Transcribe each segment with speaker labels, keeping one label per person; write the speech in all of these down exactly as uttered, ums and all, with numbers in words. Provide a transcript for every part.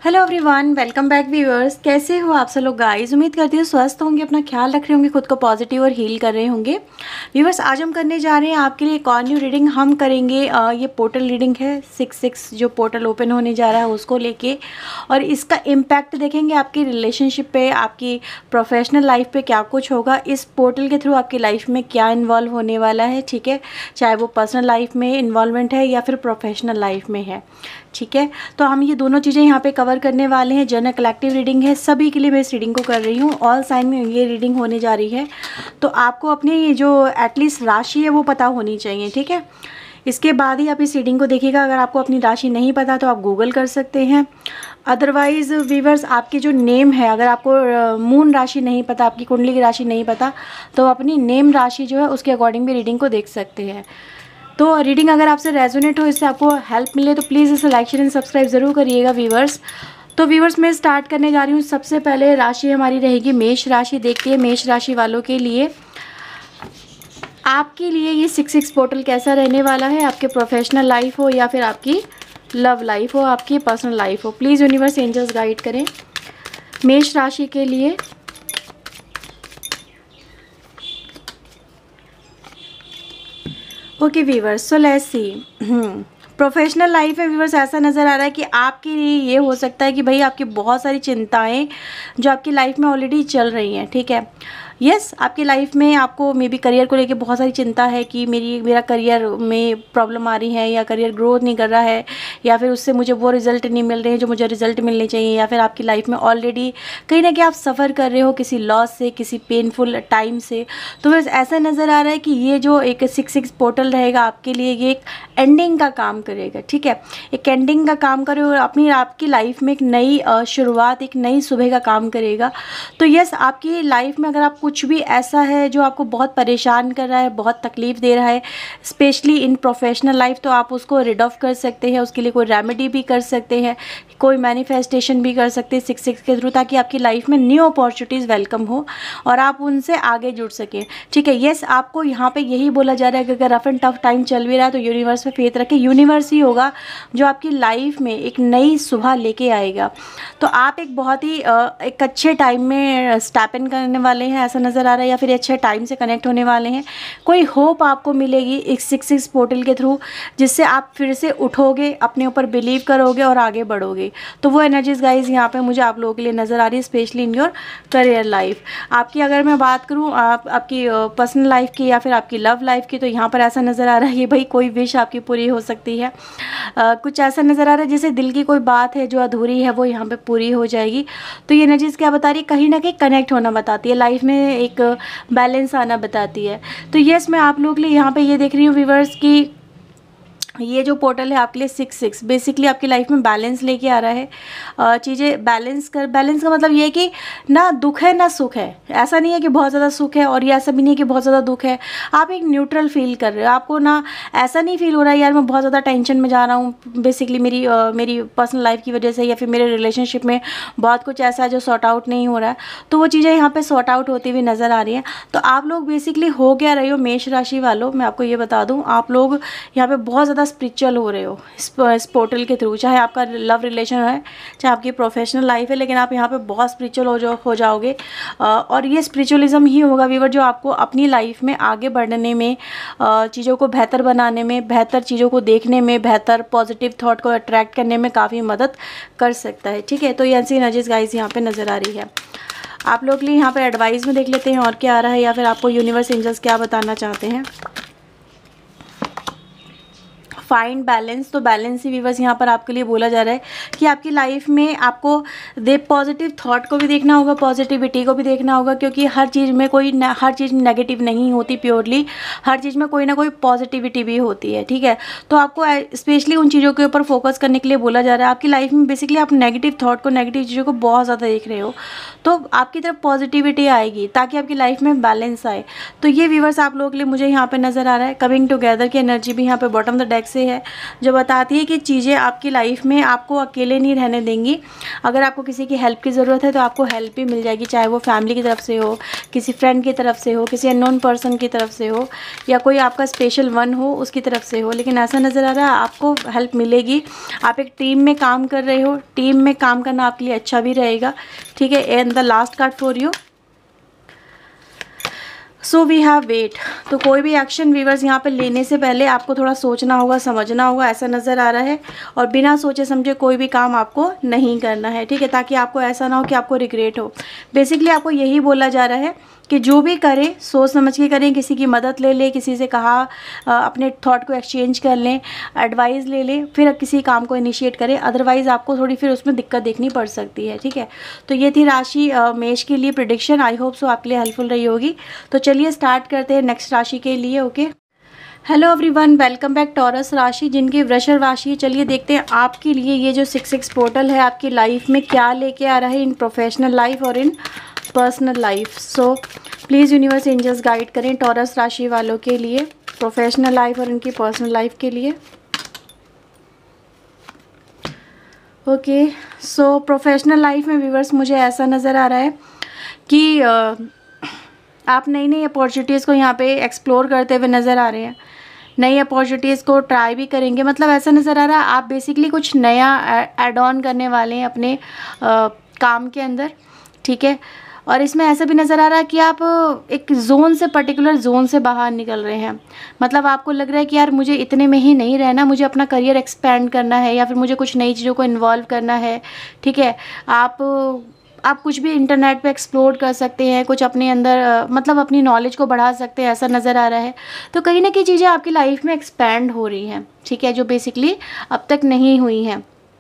Speaker 1: Hello everyone, welcome back viewers. कैसे हो आप सब लोग गाइस? उम्मीद करती हूँ स्वस्थ होंगे, अपना ख्याल रख रहे होंगे, खुद को पॉजिटिव और हील कर रहे होंगे। व्यूअर्स, आज हम करने जा रहे हैं आपके लिए एक और न्यू रीडिंग। हम करेंगे आ, ये पोर्टल रीडिंग है, सिक्स सिक्स जो पोर्टल ओपन होने जा रहा है उसको लेके, और इसका इम्पैक्ट देखेंगे आपकी रिलेशनशिप पे, आपकी प्रोफेशनल लाइफ पे क्या कुछ होगा। इस पोर्टल के थ्रू आपकी लाइफ में क्या इन्वॉल्व होने वाला है, ठीक है, चाहे वो पर्सनल लाइफ में इन्वॉल्वमेंट है या फिर प्रोफेशनल लाइफ में है, ठीक है। तो हम ये दोनों चीज़ें यहाँ पे कवर करने वाले हैं। जनरल कलेक्टिव रीडिंग है, सभी के लिए मैं इस रीडिंग को कर रही हूँ। ऑल साइन में ये रीडिंग होने जा रही है, तो आपको अपनी जो एटलीस्ट राशि है वो पता होनी चाहिए, ठीक है। इसके बाद ही आप इस रीडिंग को देखिएगा। अगर आपको अपनी राशि नहीं पता तो आप गूगल कर सकते हैं। अदरवाइज़ वीवर्स, आपकी जो नेम है, अगर आपको मून राशि नहीं पता, आपकी कुंडली की राशि नहीं पता, तो अपनी नेम राशि जो है उसके अकॉर्डिंग भी रीडिंग को देख सकते हैं। तो रीडिंग अगर आपसे रेजोनेट हो, इससे आपको हेल्प मिले, तो प्लीज़ इसे लाइक शेयर एंड सब्सक्राइब ज़रूर करिएगा व्यूवर्स। तो व्यूवर्स, मैं स्टार्ट करने जा रही हूँ। सबसे पहले राशि हमारी रहेगी मेष राशि। देखते हैं मेष राशि वालों के लिए, आपके लिए ये सिक्स सिक्स पोर्टल कैसा रहने वाला है। आपके प्रोफेशनल लाइफ हो या फिर आपकी लव लाइफ हो, आपकी पर्सनल लाइफ हो, प्लीज़ यूनिवर्स एंजल्स गाइड करें मेष राशि के लिए। Okay viewers, so let's see. Professional life में व्यूवर्स ऐसा नज़र आ रहा है कि आपके लिए ये हो सकता है कि भाई आपकी बहुत सारी चिंताएं जो आपकी लाइफ में ऑलरेडी चल रही हैं, ठीक है। यस yes, आपकी लाइफ में आपको मे बी करियर को लेके बहुत सारी चिंता है कि मेरी मेरा करियर में प्रॉब्लम आ रही है, या करियर ग्रोथ नहीं कर रहा है, या फिर उससे मुझे वो रिज़ल्ट नहीं मिल रहे हैं जो मुझे रिज़ल्ट मिलने चाहिए, या फिर आपकी लाइफ में ऑलरेडी कहीं ना कहीं आप सफ़र कर रहे हो किसी लॉस से, किसी पेनफुल टाइम से। तो बस ऐसा नज़र आ रहा है कि ये जो एक सिक्स सिक्स पोर्टल रहेगा आपके लिए, ये एक एंडिंग का काम करेगा, ठीक है। एक एंडिंग का काम करे और अपनी आपकी लाइफ में एक नई शुरुआत, एक नई सुबह का काम करेगा। तो यस, आपकी लाइफ में अगर आप कुछ भी ऐसा है जो आपको बहुत परेशान कर रहा है, बहुत तकलीफ़ दे रहा है, स्पेशली इन प्रोफेशनल लाइफ, तो आप उसको रिड ऑफ कर सकते हैं। उसके लिए कोई रेमेडी भी कर सकते हैं, कोई मैनिफेस्टेशन भी कर सकते हैं सिक्स सिक्स के थ्रू, ताकि आपकी लाइफ में न्यू अपॉर्चुनिटीज़ वेलकम हो और आप उनसे आगे जुड़ सकें, ठीक है। येस, आपको यहाँ पे यही बोला जा रहा है कि अगर रफ एंड टफ टाइम चल भी रहा है तो यूनिवर्स पे फेथ रखें। यूनिवर्स ही होगा जो आपकी लाइफ में एक नई सुबह लेके आएगा। तो आप एक बहुत ही एक अच्छे टाइम में स्टेप इन करने वाले हैं, ऐसा नज़र आ रहा है, या फिर अच्छे टाइम से कनेक्ट होने वाले हैं। कोई होप आपको मिलेगी एक सिक्स सिक्स पोर्टल के थ्रू, जिससे आप फिर से उठोगे, अपने ऊपर बिलीव करोगे और आगे बढ़ोगे। तो वो एनर्जीज गाइज यहाँ पे मुझे आप लोगों के लिए नज़र आ रही है, specially in your career life. आपकी अगर मैं बात करूँ आप आपकी पर्सनल लाइफ की या फिर आपकी लव लाइफ की, तो यहाँ पर ऐसा नज़र आ रहा है कि भाई कोई विश आपकी पूरी हो सकती है। आ, कुछ ऐसा नज़र आ रहा है जैसे दिल की कोई बात है जो अधूरी है वो यहाँ पे पूरी हो जाएगी। तो ये एनर्जीज क्या बता रही है? कहीं ना कहीं कनेक्ट होना बताती है, लाइफ में एक बैलेंस आना बताती है। तो यस, मैं आप लोगों के लिए यहाँ पे ये देख रही हूँ व्यूवर्स की ये जो पोर्टल है आपके लिए सिक्स सिक्स बेसिकली आपकी लाइफ में बैलेंस लेके आ रहा है। चीज़ें बैलेंस कर बैलेंस का मतलब ये है कि ना दुख है ना सुख है। ऐसा नहीं है कि बहुत ज़्यादा सुख है और ये ऐसा भी नहीं है कि बहुत ज़्यादा दुख है। आप एक न्यूट्रल फील कर रहे हो। आपको ना ऐसा नहीं फील हो रहा है यार मैं बहुत ज़्यादा टेंशन में जा रहा हूँ, बेसिकली मेरी uh, मेरी पर्सनल लाइफ की वजह से, या फिर मेरे रिलेशनशिप में बहुत कुछ ऐसा है जो सॉर्ट आउट नहीं हो रहा है। तो वो चीज़ें यहाँ पर सॉर्ट आउट होती हुई नज़र आ रही हैं। तो आप लोग बेसिकली हो क्या रहे हो मेष राशि वालों, मैं आपको ये बता दूँ, आप लोग यहाँ पर बहुत ज़्यादा स्पिरिचुअल हो रहे हो इस, इस पोर्टल के थ्रू। चाहे आपका लव रिलेशन है, चाहे आपकी प्रोफेशनल लाइफ है, लेकिन आप यहाँ पे बहुत स्पिरिचुअल हो जाओ हो जाओगे। और ये स्पिरिचुअलिज्म ही होगा व्यूअर जो आपको अपनी लाइफ में आगे बढ़ने में, चीज़ों को बेहतर बनाने में, बेहतर चीज़ों को देखने में, बेहतर पॉजिटिव थॉट को अट्रैक्ट करने में काफ़ी मदद कर सकता है, ठीक है। तो ये ऐसी एनर्जीज गाइस यहाँ पे नज़र आ रही है। आप लोग के लिए यहाँ पर एडवाइस में देख लेते हैं और क्या आ रहा है, या फिर आपको यूनिवर्स एंजल्स क्या बताना चाहते हैं। फाइंड बैलेंस, तो बैलेंस ही व्यूअर्स यहाँ पर आपके लिए बोला जा रहा है कि आपकी लाइफ में आपको दे पॉजिटिव थॉट को भी देखना होगा, पॉजिटिविटी को भी देखना होगा, क्योंकि हर चीज़ में कोई न, हर चीज़ नेगेटिव नहीं होती प्योरली, हर चीज़ में कोई ना कोई पॉजिटिविटी भी होती है, ठीक है। तो आपको स्पेशली उन चीज़ों के ऊपर फोकस करने के लिए बोला जा रहा है। आपकी लाइफ में बेसिकली आप नेगेटिव थॉट को, नेगेटिव चीज़ों को बहुत ज़्यादा देख रहे हो, तो आपकी तरफ पॉजिटिविटी आएगी ताकि आपकी लाइफ में बैलेंस आए। तो ये व्यूअर्स आप लोगों के लिए मुझे यहाँ पर नज़र आ रहा है। कमिंग टुगेदर की एनर्जी भी यहाँ पर बॉटम द डेक से है, जो बताती है कि चीज़ें आपकी लाइफ में आपको अकेले नहीं रहने देंगी। अगर आपको किसी की हेल्प की ज़रूरत है तो आपको हेल्प भी मिल जाएगी, चाहे वो फैमिली की तरफ से हो, किसी फ्रेंड की तरफ से हो, किसी अननोन पर्सन की तरफ से हो, या कोई आपका स्पेशल वन हो उसकी तरफ से हो। लेकिन ऐसा नज़र आ रहा है आपको हेल्प मिलेगी। आप एक टीम में काम कर रहे हो, टीम में काम करना आपके लिए अच्छा भी रहेगा, ठीक है। And the last card for you, so we have wait. तो कोई भी एक्शन व्यूअर्स यहाँ पे लेने से पहले आपको थोड़ा सोचना होगा, समझना होगा, ऐसा नज़र आ रहा है। और बिना सोचे समझे कोई भी काम आपको नहीं करना है, ठीक है, ताकि आपको ऐसा ना हो कि आपको रिग्रेट हो। बेसिकली आपको यही बोला जा रहा है कि जो भी करें सोच समझ के करें, किसी की मदद ले लें, किसी से कहा अपने थॉट को एक्सचेंज कर लें, एडवाइस ले लें, फिर किसी काम को इनिशिएट करें। अदरवाइज़ आपको थोड़ी फिर उसमें दिक्कत देखनी पड़ सकती है, ठीक है। तो ये थी राशि मेष के लिए प्रेडिक्शन। आई होप सो आपके लिए हेल्पफुल रही होगी। तो चलिए स्टार्ट करते हैं नेक्स्ट राशि के लिए। Okay, hello everyone, welcome back. Taurus राशि जिनकी वृषभ राशि है, चलिए देखते हैं आपके लिए ये जो सिक्स सिक्स पोर्टल है आपकी लाइफ में क्या लेके आ रहा है इन प्रोफेशनल लाइफ और in personal life. So please universe angels guide करें टॉरस राशि वालों के लिए प्रोफेशनल लाइफ और इनकी पर्सनल लाइफ के लिए। ओके, सो प्रोफेशनल लाइफ में व्यूअर्स मुझे ऐसा नज़र आ रहा है कि uh, आप नई नई अपॉर्चुनिटीज़ को यहाँ पे एक्सप्लोर करते हुए नज़र आ रहे हैं, नई अपॉर्चुनिटीज़ को ट्राई भी करेंगे। मतलब ऐसा नज़र आ रहा है आप बेसिकली कुछ नया ऐड ऑन करने वाले हैं अपने आ, काम के अंदर, ठीक है। और इसमें ऐसा भी नज़र आ रहा है कि आप एक जोन से, पर्टिकुलर जोन से बाहर निकल रहे हैं। मतलब आपको लग रहा है कि यार मुझे इतने में ही नहीं रहना, मुझे अपना करियर एक्सपेंड करना है या फिर मुझे कुछ नई चीज़ों को इन्वॉल्व करना है, ठीक है। आप आप कुछ भी इंटरनेट पे एक्सप्लोर कर सकते हैं, कुछ अपने अंदर मतलब अपनी नॉलेज को बढ़ा सकते हैं, ऐसा नज़र आ रहा है। तो कहीं ना कहीं चीज़ें आपकी लाइफ में एक्सपेंड हो रही हैं, ठीक है, जो बेसिकली अब तक नहीं हुई हैं।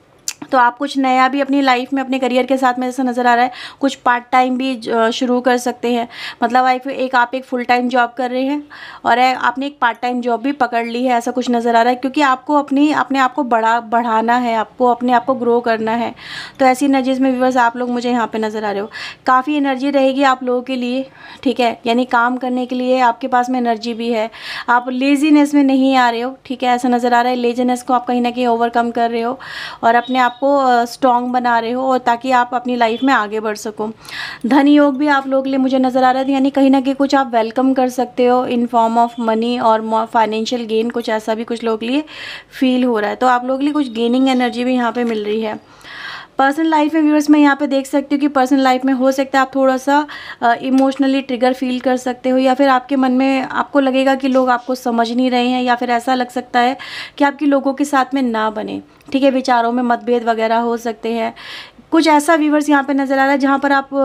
Speaker 1: तो आप कुछ नया भी अपनी लाइफ में अपने करियर के साथ में ऐसा नज़र आ रहा है, कुछ पार्ट टाइम भी शुरू कर सकते हैं। मतलब एक, एक आप एक फुल टाइम जॉब कर रहे हैं और आपने एक पार्ट टाइम जॉब भी पकड़ ली है, ऐसा कुछ नज़र आ रहा है, क्योंकि आपको अपनी अपने आप को बढ़ा बढ़ाना है, आपको अपने आप को ग्रो करना है। तो ऐसी एनर्जीज़ में व्यूअर्स आप लोग मुझे यहाँ पर नज़र आ रहे हो। काफ़ी एनर्जी रहेगी आप लोगों के लिए, ठीक है, यानी काम करने के लिए आपके पास में एनर्जी भी है। आप लेजीनेस में नहीं आ रहे हो, ठीक है, ऐसा नज़र आ रहा है। लेजीनेस को आप कहीं ना कहीं ओवरकम कर रहे हो और अपने आप को स्ट्रॉन्ग बना रहे हो, और ताकि आप अपनी लाइफ में आगे बढ़ सको। धन योग भी आप लोगों के लिए मुझे नज़र आ रहा है, यानी कहीं ना कहीं कुछ आप वेलकम कर सकते हो इन फॉर्म ऑफ मनी और फाइनेंशियल गेन, कुछ ऐसा भी कुछ लोगों के लिए फील हो रहा है। तो आप लोगों के लिए कुछ गेनिंग एनर्जी भी यहाँ पे मिल रही है। पर्सनल लाइफ में व्यूअर्स मैं यहाँ पे देख सकती हूँ कि पर्सनल लाइफ में हो सकता है आप थोड़ा सा इमोशनली ट्रिगर फील कर सकते हो, या फिर आपके मन में आपको लगेगा कि लोग आपको समझ नहीं रहे हैं, या फिर ऐसा लग सकता है कि आपकी लोगों के साथ में ना बने, ठीक है, विचारों में मतभेद वगैरह हो सकते हैं। कुछ ऐसा व्यूअर्स यहाँ पे नज़र आ रहा है जहाँ पर आप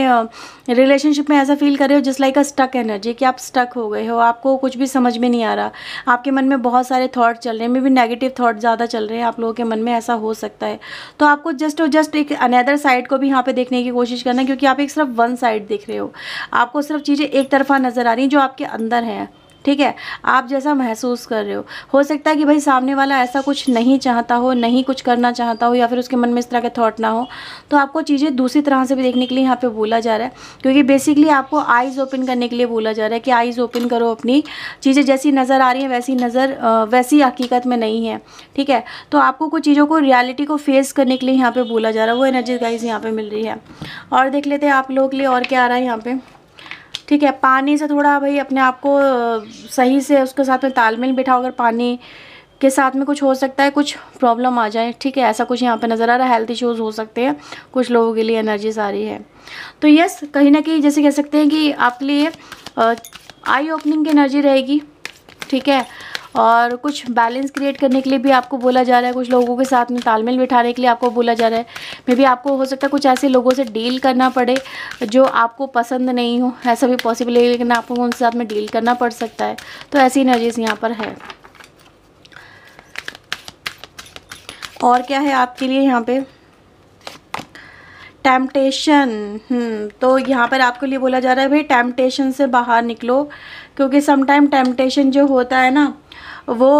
Speaker 1: अपने रिलेशनशिप में ऐसा फील कर रहे हो just like a stuck energy, कि आप स्टक हो गए हो, आपको कुछ भी समझ में नहीं आ रहा, आपके मन में बहुत सारे थॉट चल रहे हैं, मे भी नेगेटिव थॉट ज़्यादा चल रहे हैं आप लोगों के मन में, ऐसा हो सकता है। तो आपको जस्ट और जस्ट एक अनदर साइड को भी यहाँ पे देखने की कोशिश करना है, क्योंकि आप एक सिर्फ वन साइड देख रहे हो, आपको सिर्फ चीज़ें एक तरफा नज़र आ रही हैं जो आपके अंदर हैं, ठीक है, आप जैसा महसूस कर रहे हो। हो सकता है कि भाई सामने वाला ऐसा कुछ नहीं चाहता हो, नहीं कुछ करना चाहता हो, या फिर उसके मन में इस तरह के थॉट ना हो, तो आपको चीज़ें दूसरी तरह से भी देखने के लिए यहाँ पे बोला जा रहा है, क्योंकि बेसिकली आपको आइज़ ओपन करने के लिए बोला जा रहा है कि आइज़ ओपन करो, अपनी चीज़ें जैसी नज़र आ रही हैं वैसी नज़र वैसी हकीकत में नहीं है, ठीक है। तो आपको कुछ चीज़ों को, रियलिटी को फेस करने के लिए यहाँ पर बोला जा रहा है, वो एनर्जी गाइस यहाँ पर मिल रही है। और देख लेते हैं आप लोगों के लिए और क्या आ रहा है यहाँ पर, ठीक है। पानी से थोड़ा भाई अपने आप को सही से उसके साथ में तालमेल बिठाओ, अगर पानी के साथ में कुछ हो सकता है, कुछ प्रॉब्लम आ जाए, ठीक है, ऐसा कुछ यहाँ पे नज़र आ रहा है। हेल्थ इश्यूज़ हो सकते हैं, कुछ लोगों के लिए एनर्जीज आ रही है। तो यस, कहीं ना कहीं जैसे कह सकते हैं कि आपके लिए आई ओपनिंग की एनर्जी रहेगी, ठीक है, और कुछ बैलेंस क्रिएट करने के लिए भी आपको बोला जा रहा है, कुछ लोगों के साथ में तालमेल बिठाने के लिए आपको बोला जा रहा है। मे बी आपको हो सकता है कुछ ऐसे लोगों से डील करना पड़े जो आपको पसंद नहीं हो, ऐसा भी पॉसिबल है, लेकिन आपको उनके साथ में डील करना पड़ सकता है। तो ऐसी एनर्जीज यहाँ पर है। और क्या है आपके लिए यहाँ पे, टेम्पटेशन। हम्म तो यहाँ पर आपके लिए बोला जा रहा है भाई टेम्पटेशन से बाहर निकलो, क्योंकि समटाइम टेम्पटेशन जो होता है ना वो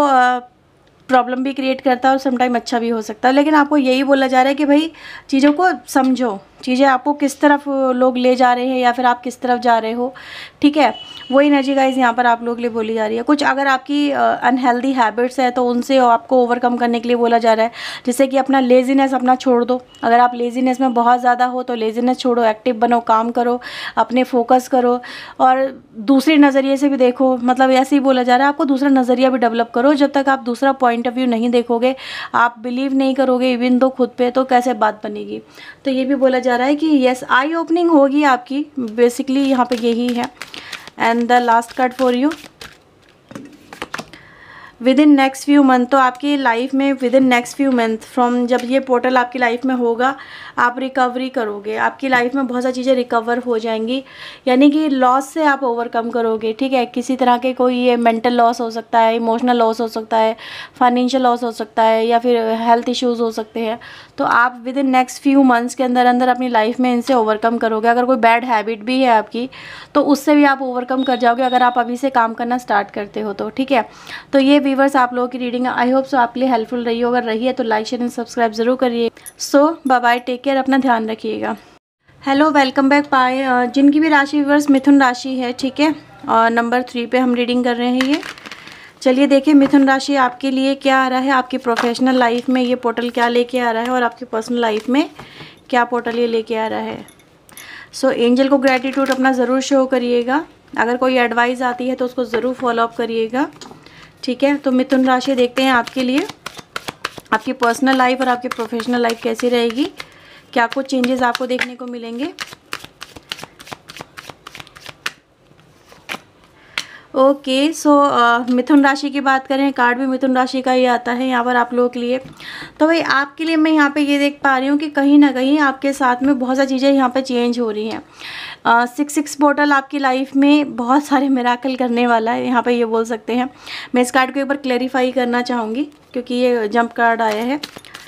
Speaker 1: प्रॉब्लम भी क्रिएट करता है और समटाइम अच्छा भी हो सकता है। लेकिन आपको यही बोला जा रहा है कि भाई चीज़ों को समझो, चीज़ें आपको किस तरफ लोग ले जा रहे हैं या फिर आप किस तरफ जा रहे हो, ठीक है, वो एनर्जी गाइज यहाँ पर आप लोग के लिए बोली जा रही है। कुछ अगर आपकी अनहेल्दी हैबिट्स है तो उनसे आपको ओवरकम करने के लिए बोला जा रहा है, जैसे कि अपना लेजीनेस अपना छोड़ दो। अगर आप लेजीनेस में बहुत ज़्यादा हो तो लेजीनेस छोड़ो, एक्टिव बनो, काम करो, अपने फोकस करो और दूसरे नज़रिए से भी देखो। मतलब ऐसे ही बोला जा रहा है आपको दूसरा नज़रिया भी डेवलप करो। जब तक आप दूसरा पॉइंट ऑफ व्यू नहीं देखोगे, आप बिलीव नहीं करोगे इवन दो खुद पे, तो कैसे बात बनेगी। तो ये भी बोला जा रहा है कि यस आई ओपनिंग होगी आपकी, बेसिकली यहाँ पे यही है। And the last card for you, within next few month, तो आपकी लाइफ में within next few month from जब ये पोर्टल आपकी लाइफ में होगा, आप रिकवरी करोगे। आपकी लाइफ में बहुत सारी चीज़ें रिकवर हो जाएंगी, यानी कि लॉस से आप ओवरकम करोगे, ठीक है। किसी तरह के कोई ये मेंटल लॉस हो सकता है, इमोशनल लॉस हो सकता है, फाइनेंशियल लॉस हो सकता है, या फिर हेल्थ इश्यूज़ हो सकते हैं। तो आप within next few months के अंदर अंदर अपनी लाइफ में इनसे ओवरकम करोगे। अगर कोई बैड हैबिट भी है आपकी तो उससे भी आप ओवरकम कर जाओगे, अगर आप अभी से काम करना स्टार्ट करते हो तो, ठीक है। तो ये व्यूअर्स आप लोगों की रीडिंग आई होप सो आपके लिए हेल्पफुल रही हो। अगर रही है तो लाइक शेयर एंड सब्सक्राइब जरूर करिए। So bye bye, take care, अपना ध्यान रखिएगा। हेलो, वेलकम बैक पाए। जिनकी भी राशि व्यूअर्स मिथुन राशि है, ठीक है, और नंबर थ्री पे हम रीडिंग कर रहे हैं ये। चलिए देखिए मिथुन राशि आपके लिए क्या आ रहा है, आपकी प्रोफेशनल लाइफ में ये पोर्टल क्या लेके आ रहा है और आपकी पर्सनल लाइफ में क्या पोर्टल ये लेके आ रहा है। सो एंजल को ग्रैटिट्यूड अपना ज़रूर शो करिएगा। अगर कोई एडवाइस आती है तो उसको ज़रूर फॉलो अप करिएगा, ठीक है। तो मिथुन राशि देखते हैं आपके लिए आपकी पर्सनल लाइफ और आपकी प्रोफेशनल लाइफ कैसी रहेगी, क्या कुछ चेंजेस आपको देखने को मिलेंगे। ओके, सो मिथुन राशि की बात करें, कार्ड भी मिथुन राशि का ही आता है यहाँ पर आप लोगों के लिए। तो भाई आपके लिए मैं यहाँ पे ये देख पा रही हूँ कि कहीं ना कहीं आपके साथ में बहुत सारी चीज़ें यहाँ पे चेंज हो रही हैं। सिक्स सिक्स पोर्टल आपकी लाइफ में बहुत सारे मिराकल करने वाला है, यहाँ पे ये बोल सकते हैं। मैं इस कार्ड को एक बार क्लैरिफाई करना चाहूँगी क्योंकि ये जंप कार्ड आया है।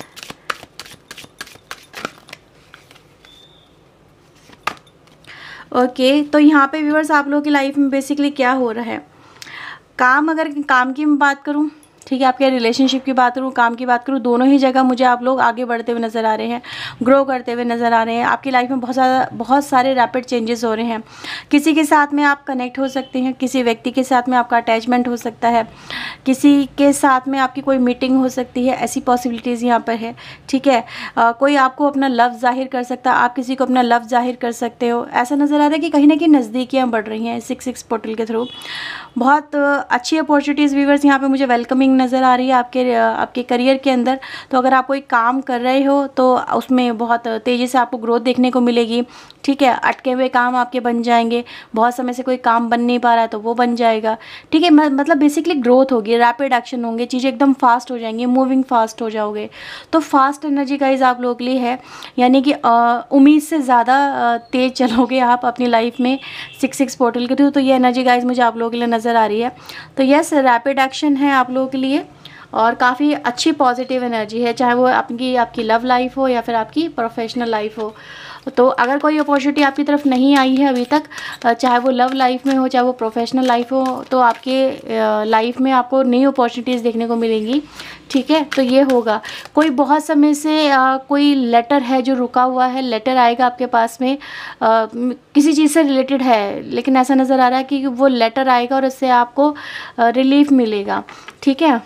Speaker 1: ओके okay, तो यहाँ पे व्यूअर्स आप लोगों की लाइफ में बेसिकली क्या हो रहा है। काम, अगर काम की मैं बात करूँ, ठीक है, आपके रिलेशनशिप की बात करूँ, काम की बात करूँ, दोनों ही जगह मुझे आप लोग आगे बढ़ते हुए नज़र आ रहे हैं, ग्रो करते हुए नज़र आ रहे हैं। आपकी लाइफ में बहुत ज़्यादा बहुत सारे रैपिड चेंजेस हो रहे हैं। किसी के साथ में आप कनेक्ट हो सकते हैं, किसी व्यक्ति के साथ में आपका अटैचमेंट हो सकता है, किसी के साथ में आपकी कोई मीटिंग हो सकती है, ऐसी पॉसिबिलिटीज़ यहाँ पर है, ठीक है। आ, कोई आपको अपना लव जाहिर कर सकता है, आप किसी को अपना लव जाहिर कर सकते हो। ऐसा नज़र आ रहा है कि कहीं ना कहीं नज़दीकियाँ बढ़ रही हैं सिक्स सिक्स पोर्टल के थ्रू। बहुत अच्छी अपॉर्चुनिटीज़ व्यूअर्स यहाँ पे मुझे वेलकमिंग नज़र आ रही है आपके आपके करियर के अंदर। तो अगर आप कोई काम कर रहे हो तो उसमें बहुत तेज़ी से आपको ग्रोथ देखने को मिलेगी, ठीक है। अटके हुए काम आपके बन जाएंगे, बहुत समय से कोई काम बन नहीं पा रहा है तो वो बन जाएगा, ठीक है। मतलब बेसिकली ग्रोथ होगी, रैपिड एक्शन होंगे, चीज़ें एकदम फास्ट हो जाएंगी, मूविंग फास्ट हो जाओगे। तो फास्ट एनर्जी गाइज आप लोगों के लिए है, यानी कि उम्मीद से ज़्यादा तेज़ चलोगे आप अपनी लाइफ में सिक्स सिक्स पोर्टल के थ्रू। तो ये एनर्जी गाइज मुझे आप लोगों के लिए नज़र आ रही है। तो यस, रैपिड एक्शन है आप लोगों के लिए और काफ़ी अच्छी पॉजिटिव एनर्जी है, चाहे वो आपकी आपकी लव लाइफ हो या फिर आपकी प्रोफेशनल लाइफ हो। तो अगर कोई अपॉर्चुनिटी आपकी तरफ नहीं आई है अभी तक, चाहे वो लव लाइफ में हो चाहे वो प्रोफेशनल लाइफ हो, तो आपके लाइफ में आपको नई अपॉर्चुनिटीज़ देखने को मिलेंगी, ठीक है। तो ये होगा, कोई बहुत समय से आ, कोई लेटर है जो रुका हुआ है, लेटर आएगा आपके पास में, आ, किसी चीज़ से रिलेटेड है, लेकिन ऐसा नज़र आ रहा है कि वो लेटर आएगा और इससे आपको रिलीफ मिलेगा, ठीक है।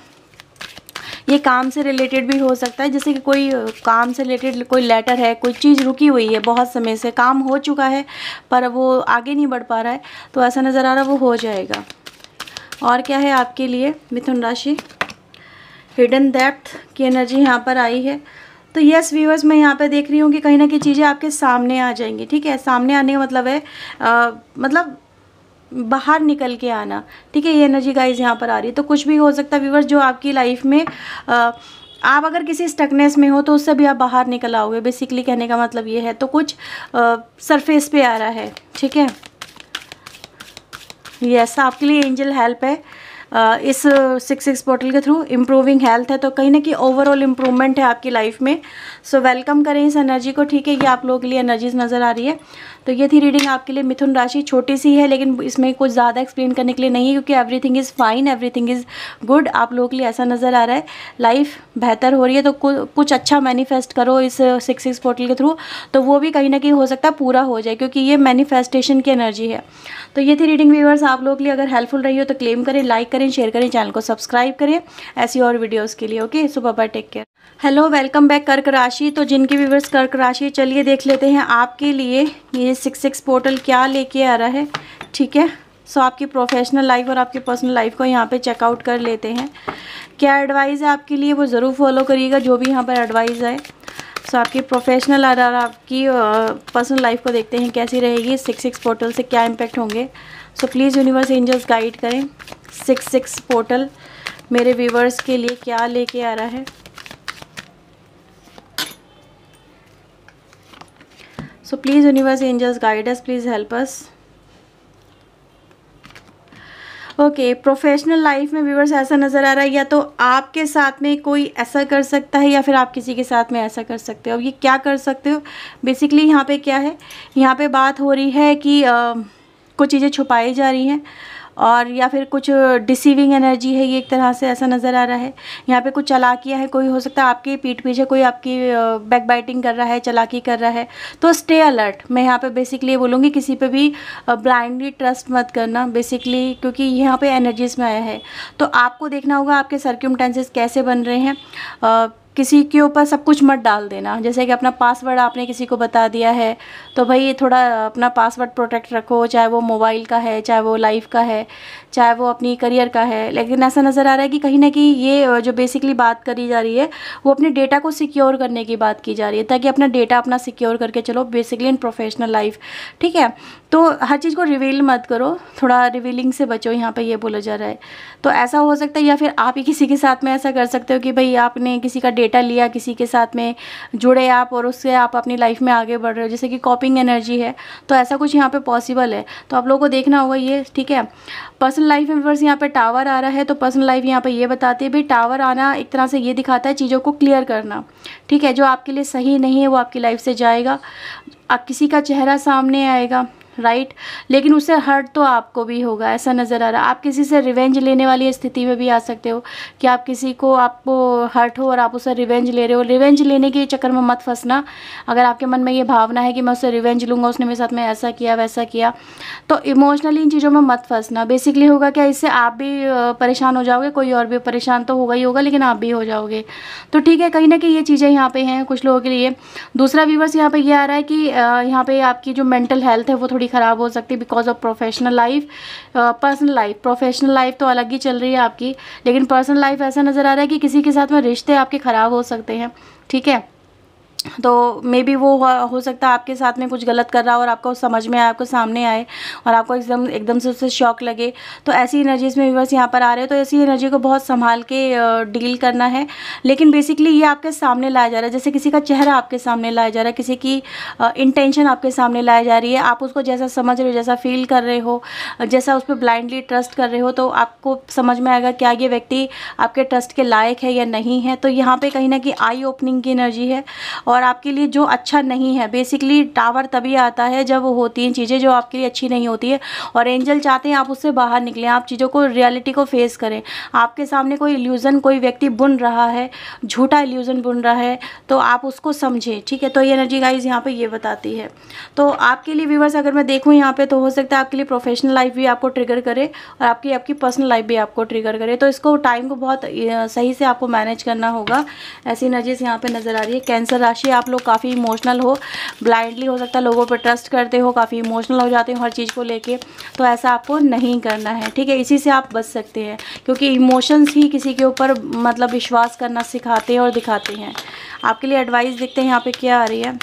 Speaker 1: ये काम से रिलेटेड भी हो सकता है, जैसे कि कोई काम से रिलेटेड कोई लेटर है, कोई चीज़ रुकी हुई है, बहुत समय से काम हो चुका है पर वो आगे नहीं बढ़ पा रहा है, तो ऐसा नज़र आ रहा है वो हो जाएगा। और क्या है आपके लिए मिथुन राशि, हिडन डेप्थ की एनर्जी यहाँ पर आई है। तो यस व्यूअर्स, मैं यहाँ पे देख रही हूँ कि कहीं ना कहीं चीज़ें आपके सामने आ जाएंगी, ठीक है। सामने आने का मतलब है आ, मतलब बाहर निकल के आना, ठीक है। ये एनर्जी गाइज यहाँ पर आ रही है। तो कुछ भी हो सकता है व्यूअर्स जो आपकी लाइफ में आ, आप अगर किसी स्टकनेस में हो तो उससे भी आप बाहर निकल आओगे, बेसिकली कहने का मतलब ये है। तो कुछ सरफेस पे आ रहा है, ठीक है। यस, आपके लिए एंजल हेल्प है। इस सिक्स सिक्स पोर्टल के थ्रू। इम्प्रूविंग हेल्थ है, तो कहीं ना कहीं ओवरऑल इम्प्रूवमेंट है आपकी लाइफ में। सो वेलकम करें इस एनर्जी को, ठीक है। ये आप लोगों के लिए एनर्जीज नज़र आ रही है। तो ये थी रीडिंग आपके लिए मिथुन राशि। छोटी सी है लेकिन इसमें कुछ ज़्यादा एक्सप्लेन करने के लिए नहीं है, क्योंकि everything is fine, everything is good. आप लोगों के लिए ऐसा नज़र आ रहा है, लाइफ बेहतर हो रही है। तो कुछ अच्छा मैनिफेस्ट करो इस सिक्स सिक्स पोर्टल के थ्रू, तो वो भी कहीं ना कहीं हो सकता है पूरा हो जाए, क्योंकि ये मैनिफेस्टेशन की एनर्जी है। तो ये थी रीडिंग व्यूअर्स, आप लोगों के लिए अगर हेल्पफुल रही हो तो क्लेम करें, लाइक करें, शेयर करें, चैनल को सब्सक्राइब करें ऐसी और वीडियोज़ के लिए। Okay, so bye bye, take care. Hello, welcome back कर्क राशि। तो जिनके व्यूअर्स कर्क राशि, चलिए देख लेते हैं आपके लिए ये सिक्स सिक्स पोर्टल क्या लेके आ रहा है, ठीक है। सो आपकी प्रोफेशनल लाइफ और आपकी पर्सनल लाइफ को यहाँ पे चेकआउट कर लेते हैं। क्या एडवाइस है आपके लिए, वो ज़रूर फॉलो करिएगा जो भी यहाँ पर एडवाइस है। सो आपकी प्रोफेशनल और आपकी पर्सनल लाइफ को देखते हैं कैसी रहेगी, सिक्स सिक्स पोर्टल से क्या इम्पेक्ट होंगे। So please universe angels guide करें, सिक्स सिक्स पोर्टल मेरे व्यूवर्स के लिए क्या लेके आ रहा है। So please universe angels guide us, please help us. Okay, professional life में व्यूअर्स ऐसा नज़र आ रहा है, या तो आपके साथ में कोई ऐसा कर सकता है या फिर आप किसी के साथ में ऐसा कर सकते हो। अब ये क्या कर सकते हो, बेसिकली यहाँ पे क्या है, यहाँ पे बात हो रही है कि आ, कुछ चीज़ें छुपाई जा रही हैं, और या फिर कुछ डिसीविंग एनर्जी है, ये एक तरह से ऐसा नज़र आ रहा है। यहाँ पे कुछ चालाकियाँ है, कोई हो सकता है आपकी पीठ पीछे कोई आपकी बैक बाइटिंग कर रहा है, चालाकी कर रहा है। तो स्टे अलर्ट, मैं यहाँ पे बेसिकली ये बोलूँगी, किसी पे भी ब्लाइंडली ट्रस्ट मत करना बेसिकली, क्योंकि यहाँ पे एनर्जीज में आया है। तो आपको देखना होगा आपके सर्क्यूमटेंसेस कैसे बन रहे हैं। आ, किसी के ऊपर सब कुछ मत डाल देना, जैसे कि अपना पासवर्ड आपने किसी को बता दिया है, तो भाई थोड़ा अपना पासवर्ड प्रोटेक्ट रखो, चाहे वो मोबाइल का है, चाहे वो लाइफ का है, चाहे वो अपनी करियर का है। लेकिन ऐसा नज़र आ रहा है कि कहीं ना कहीं ये जो बेसिकली बात करी जा रही है वो अपने डेटा को सिक्योर करने की बात की जा रही है, ताकि अपना डेटा अपना सिक्योर करके चलो बेसिकली इन प्रोफेशनल लाइफ, ठीक है। तो हर चीज़ को रिवील मत करो, थोड़ा रिवीलिंग से बचो, यहाँ पे ये बोला जा रहा है। तो ऐसा हो सकता है, या फिर आप ही किसी के साथ में ऐसा कर सकते हो कि भाई आपने किसी का डेटा लिया, किसी के साथ में जुड़े आप, और उससे आप अपनी लाइफ में आगे बढ़ रहे हो, जैसे कि कॉपिंग एनर्जी है। तो ऐसा कुछ यहाँ पे पॉसिबल है, तो आप लोगों को देखना होगा ये, ठीक है। पर्सनल लाइफ में व्यूअर्स यहाँ पे टावर आ रहा है, तो पर्सनल लाइफ यहाँ पे ये बताती है भाई, टावर आना एक तरह से ये दिखाता है चीज़ों को क्लियर करना, ठीक है। जो आपके लिए सही नहीं है वो आपकी लाइफ से जाएगा, आप किसी का चेहरा सामने आएगा, राइट, लेकिन उससे हर्ट तो आपको भी होगा, ऐसा नज़र आ रहा है। आप किसी से रिवेंज लेने वाली स्थिति में भी आ सकते हो, कि आप किसी को, आपको हर्ट हो और आप उससे रिवेंज ले रहे हो। रिवेंज लेने के चक्कर में मत फंसना। अगर आपके मन में ये भावना है कि मैं उससे रिवेंज लूँगा, उसने मेरे साथ में ऐसा किया वैसा किया, तो इमोशनली इन चीज़ों में मत फंसना। बेसिकली होगा क्या, इससे आप भी परेशान हो जाओगे, कोई और भी परेशान तो होगा ही होगा, लेकिन आप भी हो जाओगे। तो ठीक है, कहीं ना कहीं ये चीज़ें यहाँ पे हैं कुछ लोगों के लिए। दूसरा व्यूअर्स यहाँ पे ये आ रहा है कि यहाँ पे आपकी जो मेंटल हेल्थ है वो थोड़ी ख़राब हो सकती है, because of professional life. Personal life, professional life तो अलग ही चल रही है आपकी, लेकिन पर्सनल लाइफ ऐसा नज़र आ रहा है कि किसी के साथ में रिश्ते आपके ख़राब हो सकते हैं, ठीक है। तो मे बी वो हो सकता है आपके साथ में कुछ गलत कर रहा हो और आपको समझ में आए, आपको सामने आए और आपको एकदम एकदम से उससे शॉक लगे। तो ऐसी एनर्जीज़ में व्यूअर्स यहाँ पर आ रहे हैं, तो ऐसी एनर्जी को बहुत संभाल के डील करना है। लेकिन बेसिकली ये आपके सामने लाया जा रहा है, जैसे किसी का चेहरा आपके सामने लाया जा रहा है, किसी की इंटेंशन आपके सामने लाई जा रही है। आप उसको जैसा समझ रहे हो, जैसा फील कर रहे हो, जैसा उस पर ब्लाइंडली ट्रस्ट कर रहे हो, तो आपको समझ में आएगा क्या ये व्यक्ति आपके ट्रस्ट के लायक है या नहीं है। तो यहाँ पर कहीं ना कहीं आई ओपनिंग की एनर्जी है, और आपके लिए जो अच्छा नहीं है, बेसिकली टावर तभी आता है जब वो होती हैं चीज़ें जो आपके लिए अच्छी नहीं होती है, और एंजल चाहते हैं आप उससे बाहर निकलें, आप चीज़ों को, रियलिटी को फेस करें। आपके सामने कोई इल्यूज़न कोई व्यक्ति बुन रहा है, झूठा इल्यूज़न बुन रहा है, तो आप उसको समझें, ठीक है। तो ये एनर्जी गाइज यहाँ पे ये बताती है। तो आपके लिए व्यूअर्स अगर मैं देखूँ यहाँ पे, तो हो सकता है आपके लिए प्रोफेशनल लाइफ भी आपको ट्रिगर करे और आपकी आपकी पर्सनल लाइफ भी आपको ट्रिगर करे। तो इसको टाइम को बहुत सही से आपको मैनेज करना होगा। ऐसी एनर्जीज यहाँ पे नज़र आ रही है। कैंसर राशि, आप लोग काफ़ी इमोशनल हो, ब्लाइंडली हो सकता है लोगों पर ट्रस्ट करते हो, काफ़ी इमोशनल हो जाते हो हर चीज़ को लेके, तो ऐसा आपको नहीं करना है, ठीक है। इसी से आप बच सकते हैं, क्योंकि इमोशंस ही किसी के ऊपर मतलब विश्वास करना सिखाते हैं और दिखाते हैं। आपके लिए एडवाइस देखते हैं यहाँ पे क्या आ रही है।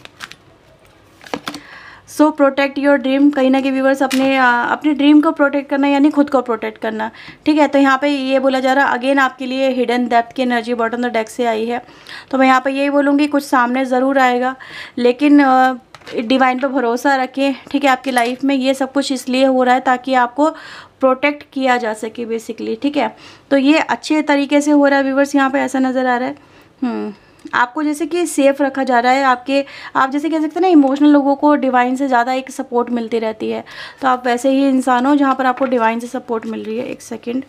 Speaker 1: सो प्रोटेक्ट योर ड्रीम, कहीं ना कहीं व्यूवर्स अपने अपने ड्रीम को प्रोटेक्ट करना यानी खुद को प्रोटेक्ट करना, ठीक है। तो यहाँ पे ये बोला जा रहा है अगेन आपके लिए हिडन डेप्थ की एनर्जी बॉटम द डेक से आई है। तो मैं यहाँ पे यही बोलूँगी कुछ सामने ज़रूर आएगा, लेकिन डिवाइन पे भरोसा रखें, ठीक है। आपकी लाइफ में ये सब कुछ इसलिए हो रहा है ताकि आपको प्रोटेक्ट किया जा सके बेसिकली, ठीक है। तो ये अच्छे तरीके से हो रहा है व्यूवर्स, यहाँ पे ऐसा नज़र आ रहा है। हम्म आपको जैसे कि सेफ़ रखा जा रहा है, आपके आप जैसे कह सकते हैं ना इमोशनल लोगों को डिवाइन से ज़्यादा एक सपोर्ट मिलती रहती है, तो आप वैसे ही इंसान हो जहाँ पर आपको डिवाइन से सपोर्ट मिल रही है। एक सेकेंड,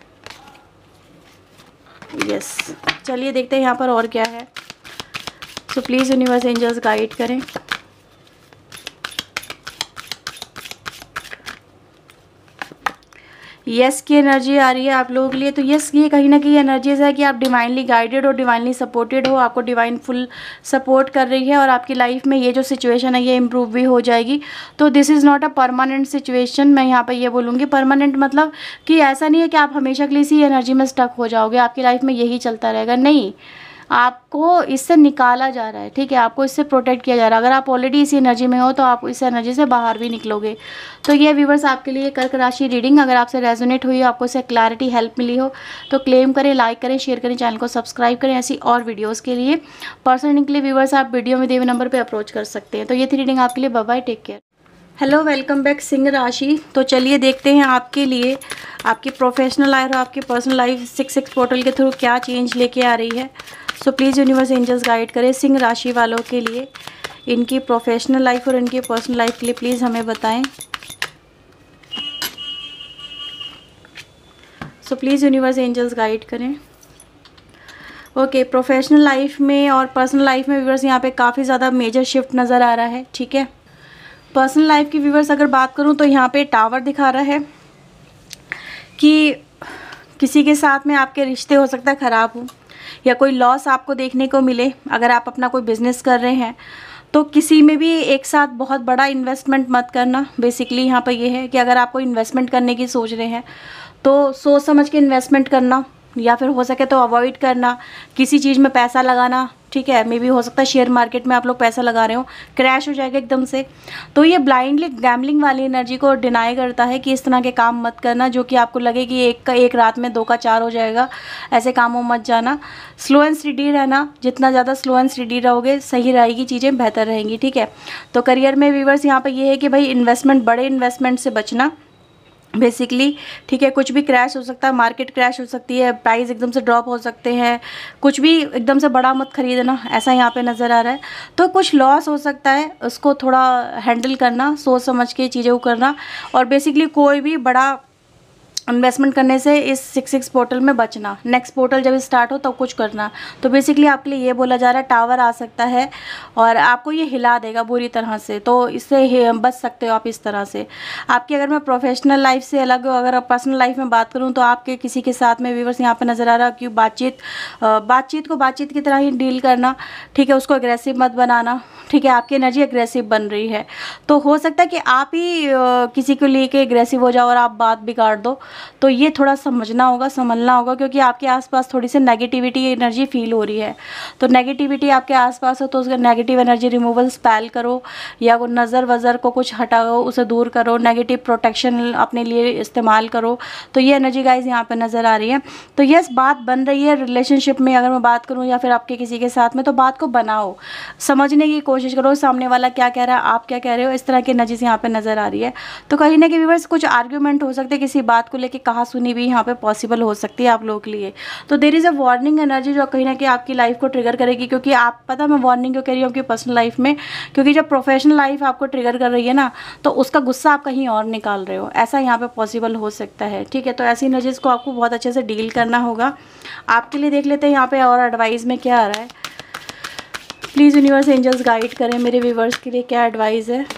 Speaker 1: यस, चलिए देखते हैं यहाँ पर और क्या है। So please universe angels guide करें। यस की एनर्जी आ रही है आप लोगों के लिए। तो यस ये कहीं ना कहीं एनर्जीज है कि आप डिवाइनली गाइडेड हो, डिवाइनली सपोर्टेड हो, आपको डिवाइन फुल सपोर्ट कर रही है और आपकी लाइफ में ये जो सिचुएशन है ये इम्प्रूव भी हो जाएगी। तो this is not a permanent situation, मैं यहाँ पे ये बोलूँगी। परमानेंट मतलब कि ऐसा नहीं है कि आप हमेशा के लिए इसी एनर्जी में स्टक हो जाओगे, आपकी लाइफ में यही चलता रहेगा, नहीं, आपको इससे निकाला जा रहा है, ठीक है, आपको इससे प्रोटेक्ट किया जा रहा है। अगर आप ऑलरेडी इसी एनर्जी में हो तो आप इस एनर्जी से बाहर भी निकलोगे। तो ये व्यूवर्स आपके लिए कर्क राशि रीडिंग, अगर आपसे रेजोनेट हुई हो, आपको इससे क्लैरिटी हेल्प मिली हो तो क्लेम करें, लाइक करें, शेयर करें, चैनल को सब्सक्राइब करें। ऐसी और वीडियोज़ के लिए पर्सनल के लिए व्यूवर्स आप वीडियो में दिए हुए नंबर पर अप्रोच कर सकते हैं। तो ये थी रीडिंग आपके लिए। Bye bye, take care. Hello, welcome back सिंह राशि। तो चलिए देखते हैं आपके लिए आपकी प्रोफेशनल लाइफ और आपकी personal life six six portal के थ्रू क्या चेंज लेके आ रही है। So please universe angels guide करें सिंह राशि वालों के लिए, इनकी प्रोफेशनल लाइफ और इनकी पर्सनल लाइफ के लिए प्लीज़ हमें बताएं। So please universe angels guide करें। ओके, प्रोफेशनल लाइफ में और पर्सनल लाइफ में व्यूवर्स यहाँ पे काफ़ी ज़्यादा मेजर शिफ्ट नज़र आ रहा है, ठीक है। पर्सनल लाइफ की व्यूवर्स अगर बात करूँ तो यहाँ पे टावर दिखा रहा है कि किसी के साथ में आपके रिश्ते हो सकता है ख़राब हो या कोई लॉस आपको देखने को मिले। अगर आप अपना कोई बिज़नेस कर रहे हैं तो किसी में भी एक साथ बहुत बड़ा इन्वेस्टमेंट मत करना। बेसिकली यहाँ पर ये है कि अगर आपको इन्वेस्टमेंट करने की सोच रहे हैं तो सोच समझ के इन्वेस्टमेंट करना, या फिर हो सके तो अवॉइड करना किसी चीज़ में पैसा लगाना, ठीक है। मे बी हो सकता है शेयर मार्केट में आप लोग पैसा लगा रहे हो, क्रैश हो जाएगा एकदम से। तो ये ब्लाइंडली गैम्बलिंग वाली एनर्जी को डिनाई करता है कि इस तरह के काम मत करना जो कि आपको लगे कि एक का एक रात में दो का चार हो जाएगा, ऐसे कामों मत जाना। स्लो एंड स्टडी रहना, जितना ज़्यादा स्लो एंड स्टडी रहोगे सही रहेगी, चीज़ें बेहतर रहेंगी, ठीक है। तो करियर में व्यूअर्स यहाँ पर ये है कि भाई इन्वेस्टमेंट, बड़े इन्वेस्टमेंट से बचना बेसिकली, ठीक है। कुछ भी क्रैश हो सकता है, मार्केट क्रैश हो सकती है, प्राइस एकदम से ड्रॉप हो सकते हैं, कुछ भी एकदम से बड़ा मत खरीदना, ऐसा यहाँ पे नज़र आ रहा है। तो कुछ लॉस हो सकता है, उसको थोड़ा हैंडल करना, सोच समझ के चीज़ें को करना, और बेसिकली कोई भी बड़ा इन्वेस्टमेंट करने से इस सिक्स सिक्स पोर्टल में बचना। नेक्स्ट पोर्टल जब स्टार्ट हो तब तो कुछ करना। तो बेसिकली आपके लिए ये बोला जा रहा है टावर आ सकता है और आपको ये हिला देगा बुरी तरह से, तो इससे बच सकते हो आप इस तरह से। आपकी अगर मैं प्रोफेशनल लाइफ से अलग, अगर पर्सनल लाइफ में बात करूँ तो आपके किसी के साथ में व्यूअर्स यहाँ पे नज़र आ रहा है कि बातचीत बातचीत को बातचीत की तरह ही डील करना, ठीक है। उसको एग्रेसिव मत बनाना, ठीक है। आपकी एनर्जी एग्रेसिव बन रही है, तो हो सकता है कि आप ही किसी को लेके एग्रेसिव हो जाओ और आप बात बिगाड़ दो। तो ये थोड़ा समझना होगा, समझना होगा, क्योंकि आपके आसपास थोड़ी सी नेगेटिविटी एनर्जी फील हो रही है। तो नेगेटिविटी आपके आसपास हो तो उसका नेगेटिव एनर्जी रिमूवल स्पेल करो, या वो नज़र वज़र को कुछ हटाओ, उसे दूर करो, नेगेटिव प्रोटेक्शन अपने लिए इस्तेमाल करो। तो ये एनर्जी गाइज यहाँ पे नज़र आ रही है। तो यस, बात बन रही है रिलेशनशिप में, अगर मैं बात करूँ या फिर आपके किसी के साथ में, तो बात को बनाओ, समझने की कोशिश करो सामने वाला क्या कह रहा है, आप क्या कह रहे हो, इस तरह की एनर्जी यहाँ पे नज़र आ रही है। तो कहीं ना कहीं व्यूअर्स कुछ आर्ग्यूमेंट हो सकते हैं, किसी बात को लेके कहा सुनी भी यहाँ पे पॉसिबल हो सकती है आप लोगों के लिए। तो there is a warning energy जो कहीं ना कहीं आपकी लाइफ को ट्रिगर करेगी, क्योंकि आप पता मैं वार्निंग क्यों कह रही हूँ आपकी पर्सनल लाइफ में, क्योंकि जब प्रोफेशनल लाइफ आपको ट्रिगर कर रही है ना, तो उसका गुस्सा आप कहीं और निकाल रहे हो, ऐसा यहाँ पे पॉसिबल हो सकता है, ठीक है। तो ऐसी एनर्जीज को आपको बहुत अच्छे से डील करना होगा। आपके लिए देख लेते हैं यहाँ पे और एडवाइस में क्या आ रहा है। प्लीज़ यूनिवर्स एंजल्स गाइड करें मेरे व्यूवर्स के लिए क्या एडवाइस है।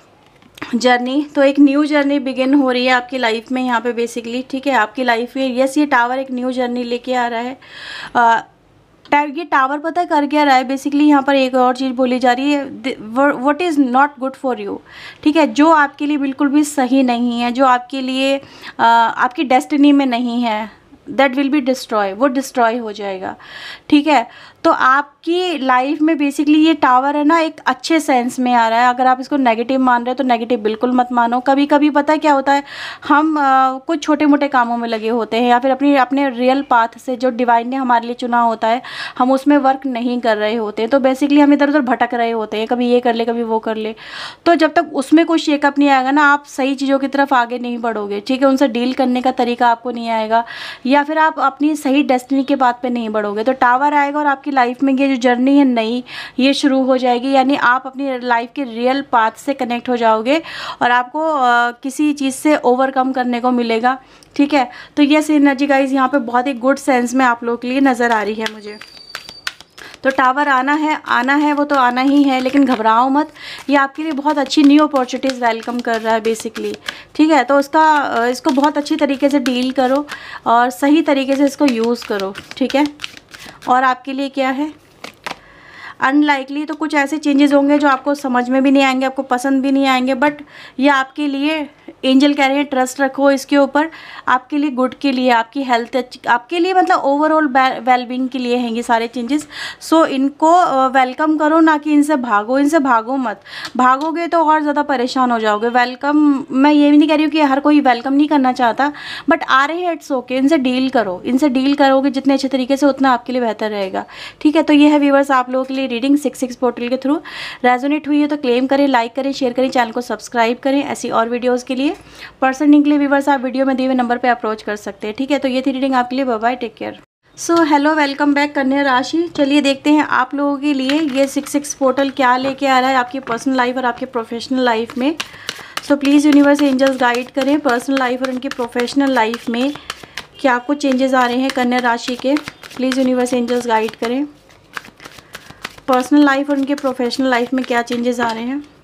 Speaker 1: जर्नी, तो एक न्यू जर्नी बिगिन हो रही है आपकी लाइफ में यहाँ पे बेसिकली, ठीक है। आपकी लाइफ में यस, ये टावर एक न्यू जर्नी लेके आ रहा है। आ, ये टावर पता है कर क्या रहा है बेसिकली, यहाँ पर एक और चीज़ बोली जा रही है, what is not good for you, ठीक है। जो आपके लिए बिल्कुल भी सही नहीं है, जो आपके लिए आ, आपकी डेस्टिनी में नहीं है, दैट विल बी डिस्ट्रॉय, वो डिस्ट्रॉय हो जाएगा, ठीक है। तो आपकी लाइफ में बेसिकली ये टावर है ना एक अच्छे सेंस में आ रहा है। अगर आप इसको नेगेटिव मान रहे हो तो नेगेटिव बिल्कुल मत मानो। कभी कभी पता है क्या होता है, हम आ, कुछ छोटे मोटे कामों में लगे होते हैं या फिर अपनी अपने रियल पाथ से जो डिवाइन ने हमारे लिए चुना होता है हम उसमें वर्क नहीं कर रहे होते हैं, तो बेसिकली हम इधर उधर भटक रहे होते हैं, कभी ये कर ले कभी वो कर ले। तो जब तक उसमें कोई शेकअप नहीं आएगा ना, आप सही चीज़ों की तरफ आगे नहीं बढ़ोगे, ठीक है। उनसे डील करने का तरीका आपको नहीं आएगा या फिर आप अपनी सही डेस्टिनी के बात पे नहीं बढ़ोगे। तो टावर आएगा और आपकी लाइफ में ये जो जर्नी है नई ये शुरू हो जाएगी, यानी आप अपनी लाइफ के रियल पाथ से कनेक्ट हो जाओगे और आपको आ, किसी चीज़ से ओवरकम करने को मिलेगा, ठीक है। तो ये एनर्जी गाइस यहाँ पे बहुत ही गुड सेंस में आप लोगों के लिए नज़र आ रही है मुझे। तो टावर आना है, आना है, वो तो आना ही है, लेकिन घबराओ मत, ये आपके लिए बहुत अच्छी न्यू अपॉर्चुनिटीज़ वेलकम कर रहा है बेसिकली, ठीक है। तो उसका इसको बहुत अच्छी तरीके से डील करो और सही तरीके से इसको यूज़ करो, ठीक है। और आपके लिए क्या है, अनलाइकली तो कुछ ऐसे चेंजेस होंगे जो आपको समझ में भी नहीं आएंगे, आपको पसंद भी नहीं आएंगे, बट ये आपके लिए एंजल कह रहे हैं ट्रस्ट रखो इसके ऊपर, आपके लिए गुड के लिए, आपकी हेल्थ आपके लिए मतलब ओवरऑल वेलबींग के लिए हैं ये सारे चेंजेस। सो इनको वेलकम करो, ना कि इनसे भागो, इनसे भागो मत, भागोगे तो और ज़्यादा परेशान हो जाओगे। वेलकम, मैं ये भी नहीं कह रही हूँ कि हर कोई वेलकम नहीं करना चाहता, बट आ रहे हैं इट्स ओके, इनसे डील करो, इनसे डील करोगे जितने अच्छे तरीके से उतना आपके लिए बेहतर रहेगा, ठीक है। तो ये है व्यूअर्स आप लोगों के लिए रीडिंग सिक्स सिक्स पोर्टल के थ्रू। रेजोनेट हुई है तो क्लेम करें, लाइक करें, शेयर करें, चैनल को सब्सक्राइब करें ऐसी और वीडियोज़ के लिए। पर्सनल के लिए व्यूअर्स आप वीडियो में दिए हुए नंबर पे अप्रोच कर सकते हैं, ठीक है। तो ये थी रीडिंग आपके लिए, bye bye, take care. So hello, welcome back कन्या राशि। चलिए देखते हैं आप लोगों के लिए ये सिक्स सिक्स पोर्टल क्या लेके आ रहा है आपकी पर्सनल लाइफ और आपके प्रोफेशनल लाइफ में। So please universe angels guide करें पर्सनल लाइफ और उनकी प्रोफेशनल लाइफ में क्या कुछ चेंजेस आ रहे हैं कन्या राशि के। प्लीज़ यूनिवर्स एंजल्स गाइड करें पर्सनल लाइफ और उनके प्रोफेशनल लाइफ में क्या चेंजेस आ रहे हैं।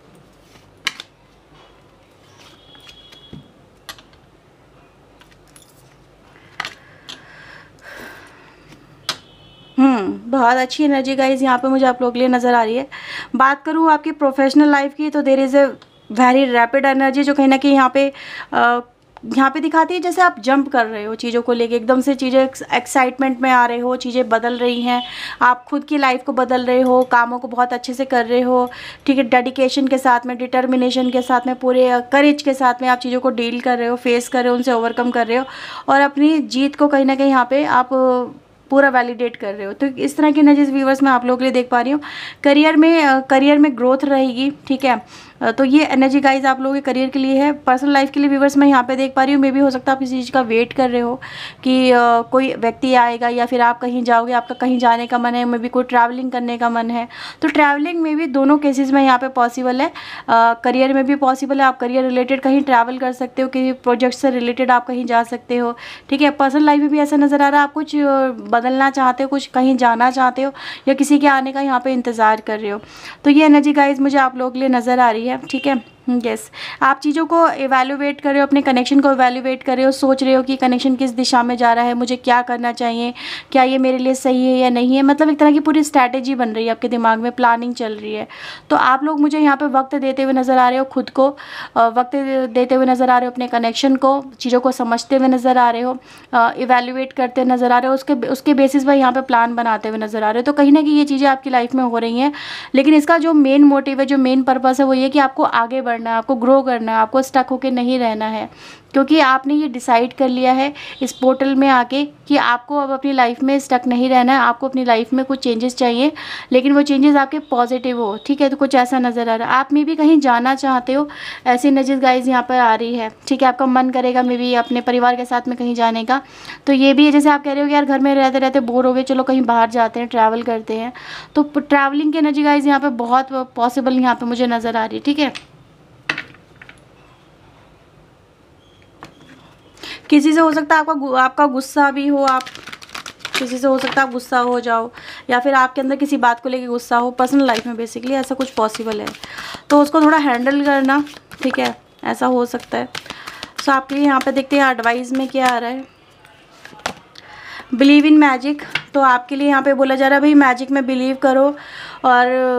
Speaker 1: हम्म बहुत अच्छी एनर्जी गाइज यहाँ पे मुझे आप लोगों के लिए नज़र आ रही है। बात करूँ आपकी प्रोफेशनल लाइफ की तो there is a very rapid energy जो कहीं ना कहीं यहाँ पे आ, यहाँ पे दिखाती है जैसे आप जंप कर रहे हो चीज़ों को लेके, एकदम से चीज़ें एक्साइटमेंट में आ रहे हो, चीज़ें बदल रही हैं, आप खुद की लाइफ को बदल रहे हो, कामों को बहुत अच्छे से कर रहे हो, ठीक है। डेडिकेशन के साथ में, डिटर्मिनेशन के साथ में, पूरे करेज के साथ में आप चीज़ों को डील कर रहे हो, फेस कर रहे हो, उनसे ओवरकम कर रहे हो और अपनी जीत को कहीं ना कहीं यहाँ पे आप पूरा वैलिडेट कर रहे हो। तो इस तरह की एनर्जीज व्यूवर्स मैं आप लोगों के लिए देख पा रही हूँ। करियर में करियर में ग्रोथ रहेगी, ठीक है। तो ये एनर्जी गाइज आप लोगों के करियर के लिए है। पर्सनल लाइफ के लिए व्यूवर्स मैं यहाँ पे देख पा रही हूँ, मे भी हो सकता है आप किसी चीज़ का वेट कर रहे हो कि आ, कोई व्यक्ति आएगा या फिर आप कहीं जाओगे, आपका कहीं जाने का मन है, मे भी कोई ट्रैवलिंग करने का मन है। तो ट्रैवलिंग में भी दोनों केसेस में यहाँ पे पॉसिबल है, करियर में भी पॉसिबल है, आप करियर रिलेटेड कहीं ट्रैवल कर सकते हो, किसी प्रोजेक्ट से रिलेटेड आप कहीं जा सकते हो, ठीक है। पर्सनल लाइफ में भी ऐसा नज़र आ रहा है आप कुछ बदलना चाहते हो, कुछ कहीं जाना चाहते हो या किसी के आने का यहाँ पे इंतज़ार कर रहे हो। तो ये एनर्जी गाइज मुझे आप लोगों के लिए नज़र आ रही है, ठीक है। Yes yes. आप चीज़ों को एवेल्युएट कर रहे हो, अपने कनेक्शन को एवेल्युएट कर रहे हो, सोच रहे हो कि कनेक्शन किस दिशा में जा रहा है, मुझे क्या करना चाहिए, क्या ये मेरे लिए सही है या नहीं है, मतलब एक तरह की पूरी स्ट्रैटेजी बन रही है आपके दिमाग में, प्लानिंग चल रही है। तो आप लोग मुझे यहाँ पे वक्त देते हुए नज़र आ रहे हो, खुद को वक्त देते हुए नज़र आ रहे हो, अपने कनेक्शन को, चीज़ों को समझते हुए नज़र आ रहे हो, इवेल्युएट करते नज़र आ रहे हो, उसके उसके बेसिस पर यहाँ पर प्लान बनाते हुए नज़र आ रहे हो। तो कहीं ना कहीं ये चीज़ें आपकी लाइफ में हो रही हैं, लेकिन इसका जो मेन मोटिव है, जो मेन पर्पज़ है वो ये कि आपको आगे बढ़ना है, आपको ग्रो करना है, आपको स्टक होकर नहीं रहना है, क्योंकि आपने ये डिसाइड कर लिया है इस पोर्टल में आके कि आपको अब अपनी लाइफ में स्टक नहीं रहना है, आपको अपनी लाइफ में कुछ चेंजेस चाहिए, लेकिन वो चेंजेस आपके पॉजिटिव हो, ठीक है। तो कुछ ऐसा नज़र आ रहा है, आप मे भी कहीं जाना चाहते हो, ऐसी एनर्जीज गाइज यहाँ पर आ रही है, ठीक है। आपका मन करेगा मे भी अपने परिवार के साथ में कहीं जाने का। तो ये भी है जैसे आप कह रहे हो कि यार घर में रहते रहते बोर हो गए, चलो कहीं बाहर जाते हैं, ट्रैवल करते हैं। तो ट्रैवलिंग की एनर्जी गाइज यहाँ पर बहुत पॉसिबल यहाँ पर मुझे नज़र आ रही है, ठीक है। किसी से हो सकता है आपका आपका गुस्सा भी हो, आप किसी से हो सकता है आप गुस्सा हो जाओ या फिर आपके अंदर किसी बात को लेके गुस्सा हो, पर्सनल लाइफ में बेसिकली ऐसा कुछ पॉसिबल है। तो उसको थोड़ा हैंडल करना, ठीक है, ऐसा हो सकता है। सो आपके लिए यहाँ पे देखते हैं एडवाइस में क्या आ रहा है। बिलीव इन मैजिक, तो आपके लिए यहाँ पे बोला जा रहा है भाई मैजिक में बिलीव करो और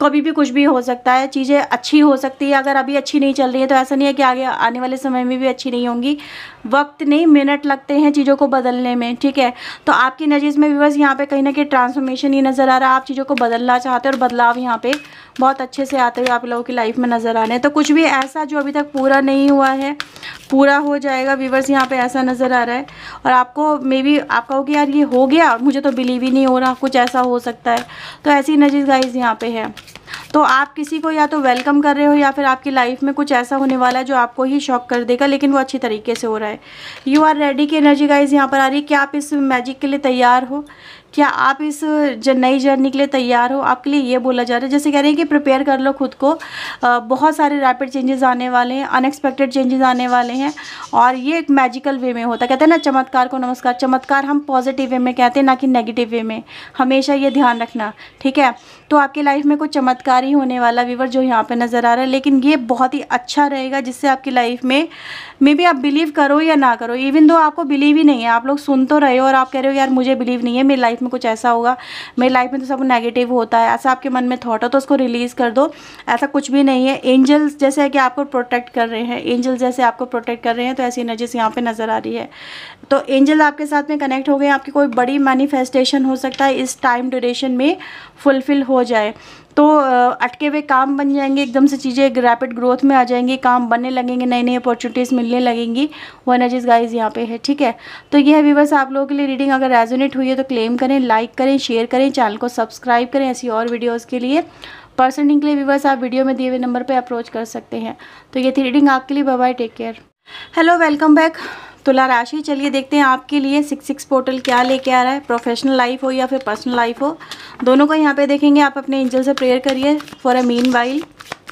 Speaker 1: कभी भी कुछ भी हो सकता है, चीज़ें अच्छी हो सकती है, अगर अभी अच्छी नहीं चल रही है तो ऐसा नहीं है कि आगे आने वाले समय में भी अच्छी नहीं होंगी। वक्त नहीं, मिनट लगते हैं चीज़ों को बदलने में, ठीक है। तो आपकी नज़र में व्यूअर्स यहाँ पे कहीं ना कहीं ट्रांसफॉर्मेशन ही नज़र आ रहा है, आप चीज़ों को बदलना चाहते हैं और बदलाव यहाँ पे बहुत अच्छे से आते हुए आप लोगों की लाइफ में नज़र आ रहे हैं। तो कुछ भी ऐसा जो अभी तक पूरा नहीं हुआ है पूरा हो जाएगा व्यूअर्स, यहाँ पे ऐसा नज़र आ रहा है। और आपको मे बी आप कहोगे यार ये हो गया, मुझे तो बिलीव ही नहीं हो रहा, कुछ ऐसा हो सकता है। तो ऐसी नज़र गाइस यहाँ पे है। तो आप किसी को या तो वेलकम कर रहे हो या फिर आपकी लाइफ में कुछ ऐसा होने वाला है जो आपको ही शॉक कर देगा, लेकिन वो अच्छी तरीके से हो रहा है। यू आर रेडी की एनर्जी गाइस यहाँ पर आ रही है। क्या आप इस मैजिक के लिए तैयार हो? क्या आप इस नई जर्नी के लिए तैयार हो? आपके लिए ये बोला जा रहा है, जैसे कह रहे हैं कि प्रिपेयर कर लो खुद को, आ, बहुत सारे रैपिड चेंजेस आने वाले हैं, अनएक्सपेक्टेड चेंजेस आने वाले हैं। और ये एक मैजिकल वे में होता है, कहते हैं ना चमत्कार को नमस्कार। चमत्कार हम पॉजिटिव वे में कहते हैं, ना कि नेगेटिव वे में, हमेशा ये ध्यान रखना, ठीक है। तो आपकी लाइफ में कुछ चमत्कार ही होने वाला व्यूअर जो यहाँ पे नज़र आ रहा है, लेकिन ये बहुत ही अच्छा रहेगा, जिससे आपकी लाइफ में मे बी आप बिलीव करो या ना करो, इवन दो आपको बिलीव ही नहीं है, आप लोग सुन तो रहे हो और आप कह रहे हो यार मुझे बिलीव नहीं है, मेरी लाइफ में कुछ ऐसा होगा, मेरी लाइफ में तो सब नेगेटिव होता है, ऐसा आपके मन में थॉट हो तो उसको रिलीज़ कर दो। ऐसा कुछ भी नहीं है। एंजल्स जैसे है कि आपको प्रोटेक्ट कर रहे हैं, एंजल्स जैसे आपको प्रोटेक्ट कर रहे हैं, तो ऐसी एनर्जीज यहाँ पे नज़र आ रही है। तो एंजल आपके साथ में कनेक्ट हो गए, आपकी कोई बड़ी मैनिफेस्टेशन हो सकता है इस टाइम ड्यूरेशन में फुलफिल हो जाए। तो अटके हुए काम बन जाएंगे, एकदम से चीज़ें एक रैपिड ग्रोथ में आ जाएंगी, काम बनने लगेंगे, नई नई अपॉर्चुनिटीज़ मिलने लगेंगी। वो एनर्जीज गाइज यहाँ पे है, ठीक है। तो ये है व्यूअर्स आप लोगों के लिए रीडिंग। अगर रेजोनेट हुई है तो क्लेम करें, लाइक करें, शेयर करें, चैनल को सब्सक्राइब करें ऐसी और वीडियोज़ के लिए। पर्सनलिंग के लिए व्यूअर्स आप वीडियो में दिए हुए नंबर पर अप्रोच कर सकते हैं। तो ये थी रीडिंग आपके लिए। Bye bye, take care. Hello, welcome back तुला राशि। चलिए देखते हैं आपके लिए सिक्स सिक्स पोर्टल क्या लेके आ रहा है। प्रोफेशनल लाइफ हो या फिर पर्सनल लाइफ हो, दोनों को यहाँ पे देखेंगे। आप अपने एंजल से प्रेयर करिए for a meanwhile.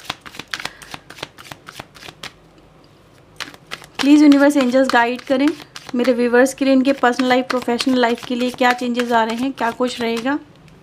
Speaker 1: Please universe angels guide करें मेरे व्यूवर्स के लिए, इनके पर्सनल लाइफ प्रोफेशनल लाइफ के लिए क्या चेंजेस आ रहे हैं, क्या कुछ रहेगा।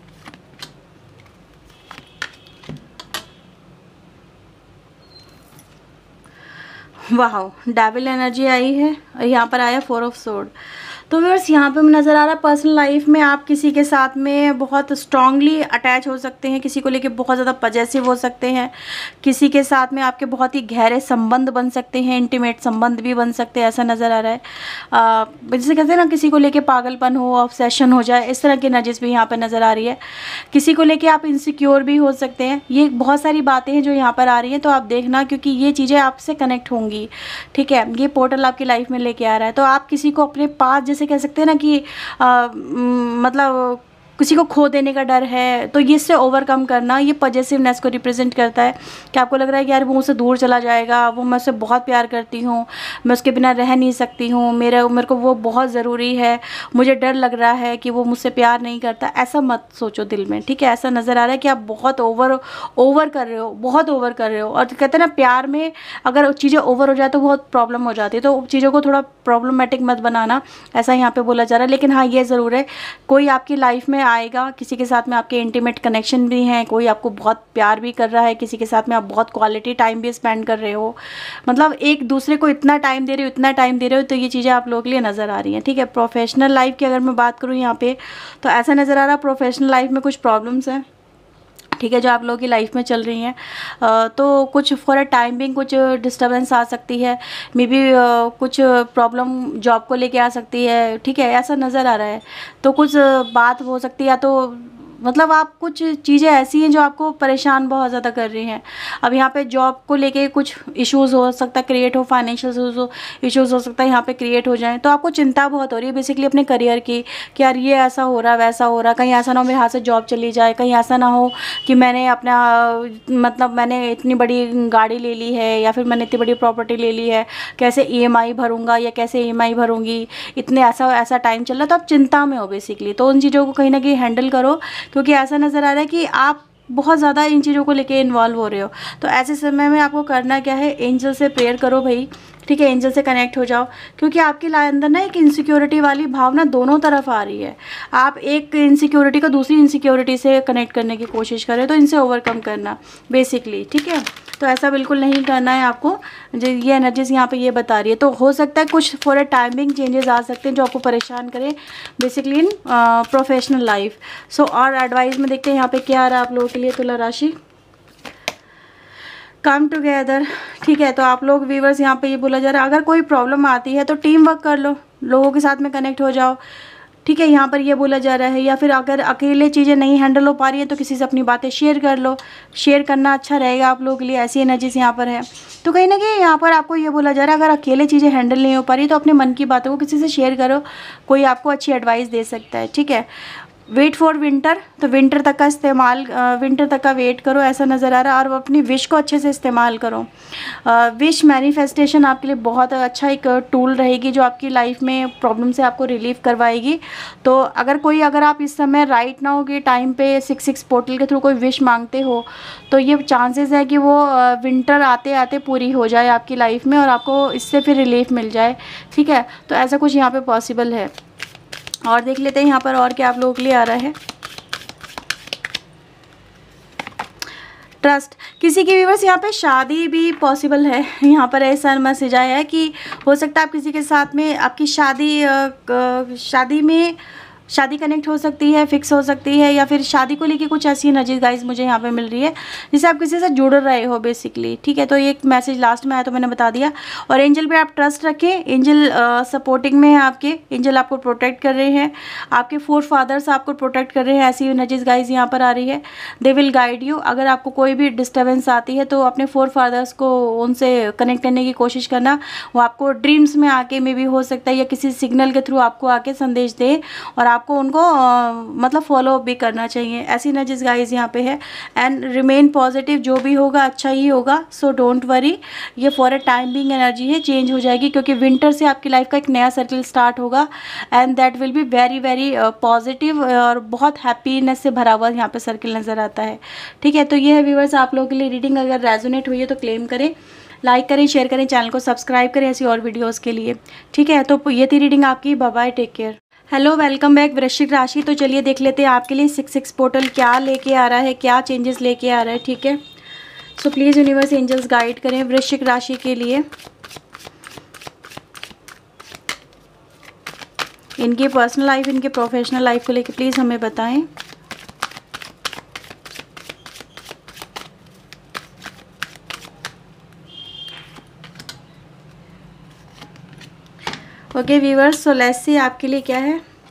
Speaker 1: वाह, डेविल एनर्जी आई है और यहाँ पर आया फोर ऑफ सोर्ड। तो व्यूअर्स यहाँ पे नज़र आ रहा है पर्सनल लाइफ में आप किसी के साथ में बहुत स्ट्रांगली अटैच हो सकते हैं, किसी को लेके बहुत ज़्यादा पजेसिव हो सकते हैं, किसी के साथ में आपके बहुत ही गहरे संबंध बन सकते हैं, इंटीमेट संबंध भी बन सकते हैं, ऐसा नज़र आ रहा है। आ, जैसे कहते हैं ना किसी को लेके पागलपन हो, ऑब्सेशन हो जाए, इस तरह की एनर्जीज भी यहाँ पर नज़र आ रही है। किसी को लेके आप इनसिक्योर भी हो सकते हैं। ये बहुत सारी बातें हैं जो यहाँ पर आ रही हैं, तो आप देखना क्योंकि ये चीज़ें आपसे कनेक्ट होंगी, ठीक है। ये पोर्टल आपकी लाइफ में लेके आ रहा है। तो आप किसी को अपने पास जैसे कह सकते हैं ना कि आ, मतलब किसी को खो देने का डर है, तो ये इससे ओवरकम करना, ये पॉजिटिवनेस को रिप्रेजेंट करता है कि आपको लग रहा है कि यार वो मुझसे दूर चला जाएगा, वो मैं उससे बहुत प्यार करती हूँ, मैं उसके बिना रह नहीं सकती हूँ, मेरे मेरे को वो बहुत ज़रूरी है, मुझे डर लग रहा है कि वो मुझसे प्यार नहीं करता। ऐसा मत सोचो दिल में, ठीक है। ऐसा नज़र आ रहा है कि आप बहुत ओवर ओवर कर रहे हो, बहुत ओवर कर रहे हो। और कहते हैं ना प्यार में अगर चीज़ें ओवर हो जाए तो बहुत प्रॉब्लम हो जाती है, तो चीज़ों को थोड़ा प्रॉब्लमेटिक मत बनाना, ऐसा यहाँ पर बोला जा रहा है। लेकिन हाँ ये ज़रूर है, कोई आपकी लाइफ में आएगा, किसी के साथ में आपके इंटीमेट कनेक्शन भी हैं, कोई आपको बहुत प्यार भी कर रहा है, किसी के साथ में आप बहुत क्वालिटी टाइम भी स्पेंड कर रहे हो, मतलब एक दूसरे को इतना टाइम दे रहे हो, इतना टाइम दे रहे हो। तो ये चीज़ें आप लोगों के लिए नज़र आ रही हैं, ठीक है। प्रोफेशनल लाइफ की अगर मैं बात करूँ यहाँ पे, तो ऐसा नज़र आ रहा है प्रोफेशनल लाइफ में कुछ प्रॉब्लम्स हैं, ठीक है, जो आप लोगों की लाइफ में चल रही हैं। तो कुछ फॉर अ टाइम बिंग कुछ डिस्टर्बेंस आ सकती है, मे बी कुछ प्रॉब्लम जॉब को लेके आ सकती है, ठीक है, ऐसा नज़र आ रहा है। तो कुछ बात हो सकती है, या तो मतलब आप कुछ चीज़ें ऐसी हैं जो आपको परेशान बहुत ज़्यादा कर रही हैं। अब यहाँ पे जॉब को लेके कुछ इश्यूज़ हो सकता है क्रिएट हो, फाइनेंशियल इश्यूज़ हो सकता है यहाँ पे क्रिएट हो जाएं। तो आपको चिंता बहुत हो रही है बेसिकली अपने करियर की, कि यार ये ऐसा हो रहा है, वैसा हो रहा है, कहीं ऐसा ना हो मेरे हाथ से जॉब चली जाए, कहीं ऐसा ना हो कि मैंने अपना मतलब मैंने इतनी बड़ी गाड़ी ले ली है या फिर मैंने इतनी बड़ी प्रॉपर्टी ले ली है, कैसे ई एम आई भरूँगा या कैसे ई एम आई भरूँगी, इतने ऐसा ऐसा टाइम चल रहा है। तो आप चिंता में हो बेसिकली, तो उन चीज़ों को कहीं ना कहीं हैंडल करो, क्योंकि ऐसा नज़र आ रहा है कि आप बहुत ज़्यादा इन चीज़ों को लेके इन्वॉल्व हो रहे हो। तो ऐसे समय में आपको करना क्या है, एंजल से प्रेयर करो भाई, ठीक है, एंजल से कनेक्ट हो जाओ, क्योंकि आपके अंदर ना एक इनसिक्योरिटी वाली भावना दोनों तरफ आ रही है। आप एक इनसिक्योरिटी को दूसरी इनसिक्योरिटी से कनेक्ट करने की कोशिश करें, तो इनसे ओवरकम करना बेसिकली, ठीक है। तो ऐसा बिल्कुल नहीं करना है आपको, जो ये एनर्जीज यहाँ पे ये बता रही है। तो हो सकता है कुछ फॉर अ टाइमिंग चेंजेस आ सकते हैं जो आपको परेशान करें basically in professional life. So और एडवाइस में देखते हैं यहाँ पे क्या आ रहा है आप लोगों के लिए तुला राशि। कम टुगेदर, ठीक है। तो आप लोग व्यूवर्स यहाँ पे ये बोला जा रहा है, अगर कोई प्रॉब्लम आती है तो टीम वर्क कर लो, लोगों के साथ में कनेक्ट हो जाओ, ठीक है। यहाँ पर ये बोला जा रहा है, या फिर अगर अकेले चीज़ें नहीं हैंडल हो पा रही है तो किसी से अपनी बातें शेयर कर लो, शेयर करना अच्छा रहेगा आप लोगों के लिए, ऐसी एनर्जीज यहाँ पर है। तो कहीं ना कहीं यहाँ पर आपको ये बोला जा रहा है, अगर अकेले चीज़ें हैंडल नहीं हो पा रही तो अपने मन की बातों को किसी से शेयर करो, कोई आपको अच्छी एडवाइस दे सकता है, ठीक है। वेट फॉर विंटर, तो विंटर तक का इस्तेमाल, विंटर तक का वेट करो ऐसा नज़र आ रहा है, और अपनी विश को अच्छे से इस्तेमाल करो। विश मैनिफेस्टेशन आपके लिए बहुत अच्छा एक टूल रहेगी जो आपकी लाइफ में प्रॉब्लम से आपको रिलीव करवाएगी। तो अगर कोई अगर आप इस समय राइट नाउ के टाइम पे सिक्स सिक्स पोर्टल के थ्रू कोई विश मांगते हो तो ये चांसेस है कि वो विंटर आते आते पूरी हो जाए आपकी लाइफ में और आपको इससे फिर रिलीफ मिल जाए, ठीक है। तो ऐसा कुछ यहाँ पर पॉसिबल है। और देख लेते हैं यहाँ पर और क्या आप लोगों के लिए आ रहा है। ट्रस्ट, किसी की व्यूअर्स यहाँ पे शादी भी पॉसिबल है। यहाँ पर ऐसा मैसेज आया है कि हो सकता है आप किसी के साथ में आपकी शादी शादी में शादी कनेक्ट हो सकती है, फिक्स हो सकती है, या फिर शादी को लेके कुछ ऐसी एनर्जी गाइस मुझे यहाँ पे मिल रही है जिससे आप किसी से जुड़ रहे हो बेसिकली, ठीक है। तो ये एक मैसेज लास्ट में आया तो मैंने बता दिया। और एंजल पे आप ट्रस्ट रखें, एंजल सपोर्टिंग में है आपके, एंजल आपको प्रोटेक्ट कर रहे हैं, आपके फोर फादर्स आपको प्रोटेक्ट कर रहे हैं, ऐसी एनर्जीज गाइज यहाँ पर आ रही है। They will guide you. अगर आपको कोई भी डिस्टर्बेंस आती है तो अपने फोर फादर्स को उनसे कनेक्ट करने की कोशिश करना, वो आपको ड्रीम्स में आके मे भी हो सकता है या किसी सिग्नल के थ्रू आपको आके संदेश दे और आपको उनको आ, मतलब फॉलो अप भी करना चाहिए, ऐसी एनर्जीज गाइज यहाँ पे है। एंड रिमेन पॉजिटिव, जो भी होगा अच्छा ही होगा, सो डोंट वरी। ये for a time being energy है, चेंज हो जाएगी क्योंकि विंटर से आपकी लाइफ का एक नया सर्कल स्टार्ट होगा and that will be very very positive और बहुत हैप्पीनेस से भरा हुआ यहाँ पे सर्कल नज़र आता है, ठीक है। तो ये है व्यूअर्स आप लोगों के लिए रीडिंग। अगर रेजोनेट हुई है तो क्लेम करें, लाइक करें, शेयर करें, चैनल को सब्सक्राइब करें ऐसी और वीडियोस के लिए, ठीक है। तो ये थी रीडिंग आपकी। Bye bye, take care. Hello, welcome back वृश्चिक राशि। तो चलिए देख लेते हैं आपके लिए सिक्स सिक्स पोर्टल क्या लेके आ रहा है, क्या चेंजेस लेके आ रहा है, ठीक है। So please universe angels guide करें वृश्चिक राशि के लिए, इनकी पर्सनल लाइफ, इनके प्रोफेशनल लाइफ को लेके प्लीज़ हमें बताएं। Okay viewers, so let's see आपके लिए क्या है।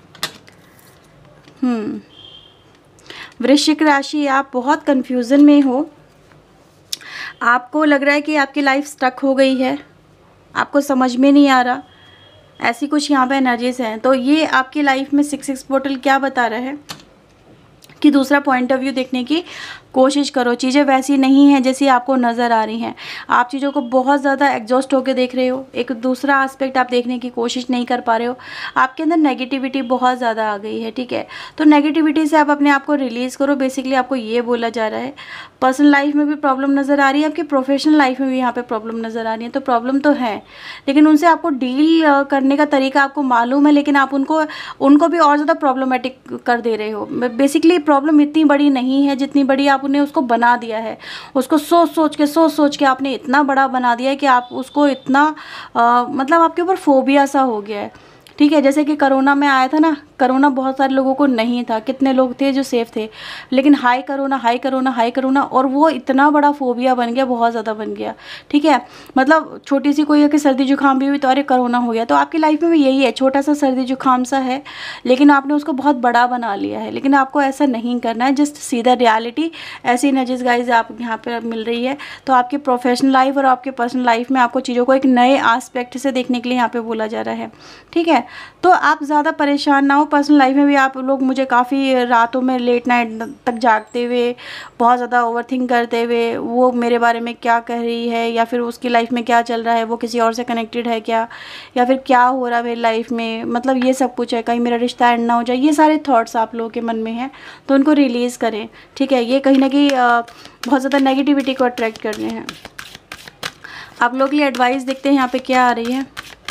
Speaker 1: हम्म वृश्चिक राशि, आप बहुत कंफ्यूजन में हो, आपको लग रहा है कि आपकी लाइफ स्टक हो गई है, आपको समझ में नहीं आ रहा, ऐसी कुछ यहाँ पे एनर्जीज हैं। तो ये आपकी लाइफ में सिक्स सिक्स पोर्टल क्या बता रहा है कि दूसरा पॉइंट ऑफ व्यू देखने की कोशिश करो, चीज़ें वैसी नहीं हैं जैसी आपको नज़र आ रही हैं, आप चीज़ों को बहुत ज़्यादा एग्जॉस्ट होकर देख रहे हो, एक दूसरा एस्पेक्ट आप देखने की कोशिश नहीं कर पा रहे हो, आपके अंदर नेगेटिविटी बहुत ज़्यादा आ गई है, ठीक है। तो नेगेटिविटी से आप अपने आप को रिलीज़ करो, बेसिकली आपको ये बोला जा रहा है। पर्सनल लाइफ में भी प्रॉब्लम नज़र आ रही है, आपकी प्रोफेशनल लाइफ में भी यहाँ पर प्रॉब्लम नज़र आ रही है। तो प्रॉब्लम तो है, लेकिन उनसे आपको डील करने का तरीका आपको मालूम है, लेकिन आप उनको उनको भी और ज़्यादा प्रॉब्लमेटिक कर दे रहे हो। बेसिकली प्रॉब्लम इतनी बड़ी नहीं है जितनी बड़ी आप उन्हें उसको बना दिया है, उसको सोच सोच के सोच सोच के आपने इतना बड़ा बना दिया है कि आप उसको इतना आ, मतलब आपके ऊपर फोबिया सा हो गया है, ठीक है। जैसे कि कोरोना में आया था ना, कोरोना बहुत सारे लोगों को नहीं था, कितने लोग थे जो सेफ थे, लेकिन high corona high corona high corona और वो इतना बड़ा फोबिया बन गया, बहुत ज़्यादा बन गया, ठीक है। मतलब छोटी सी कोई अगर सर्दी जुकाम भी हुई तो अरे कोरोना हो गया। तो आपकी लाइफ में भी यही है, छोटा सा सर्दी जुकाम सा है, लेकिन आपने उसको बहुत बड़ा बना लिया है। लेकिन आपको ऐसा नहीं करना है, जस्ट सीधा रियलिटी। ऐसी एनर्जीज गाइज आप यहाँ पर मिल रही है। तो आपके प्रोफेशनल लाइफ और आपके पर्सनल लाइफ में आपको चीज़ों को एक नए आस्पेक्ट से देखने के लिए यहाँ पर बोला जा रहा है, ठीक है। तो आप ज़्यादा परेशान ना हो, पर्सनल लाइफ में भी आप लोग मुझे काफ़ी रातों में लेट नाइट तक जागते हुए, बहुत ज़्यादा ओवरथिंक करते हुए, वो मेरे बारे में क्या कह रही है या फिर उसकी लाइफ में क्या चल रहा है, वो किसी और से कनेक्टेड है क्या, या फिर क्या हो रहा है मेरी लाइफ में, मतलब ये सब कुछ है, कहीं मेरा रिश्ता एंड ना हो जाए, ये सारे थॉट्स आप लोगों के मन में हैं। तो उनको रिलीज़ करें, ठीक है। ये कहीं ना कहीं बहुत ज़्यादा नेगेटिविटी को अट्रैक्ट कर रहे हैं। आप लोग के लिए एडवाइस देखते हैं यहाँ पे क्या आ रही है।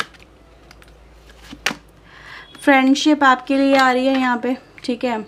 Speaker 1: फ्रेंडशिप आपके लिए आ रही है यहाँ पे, ठीक है।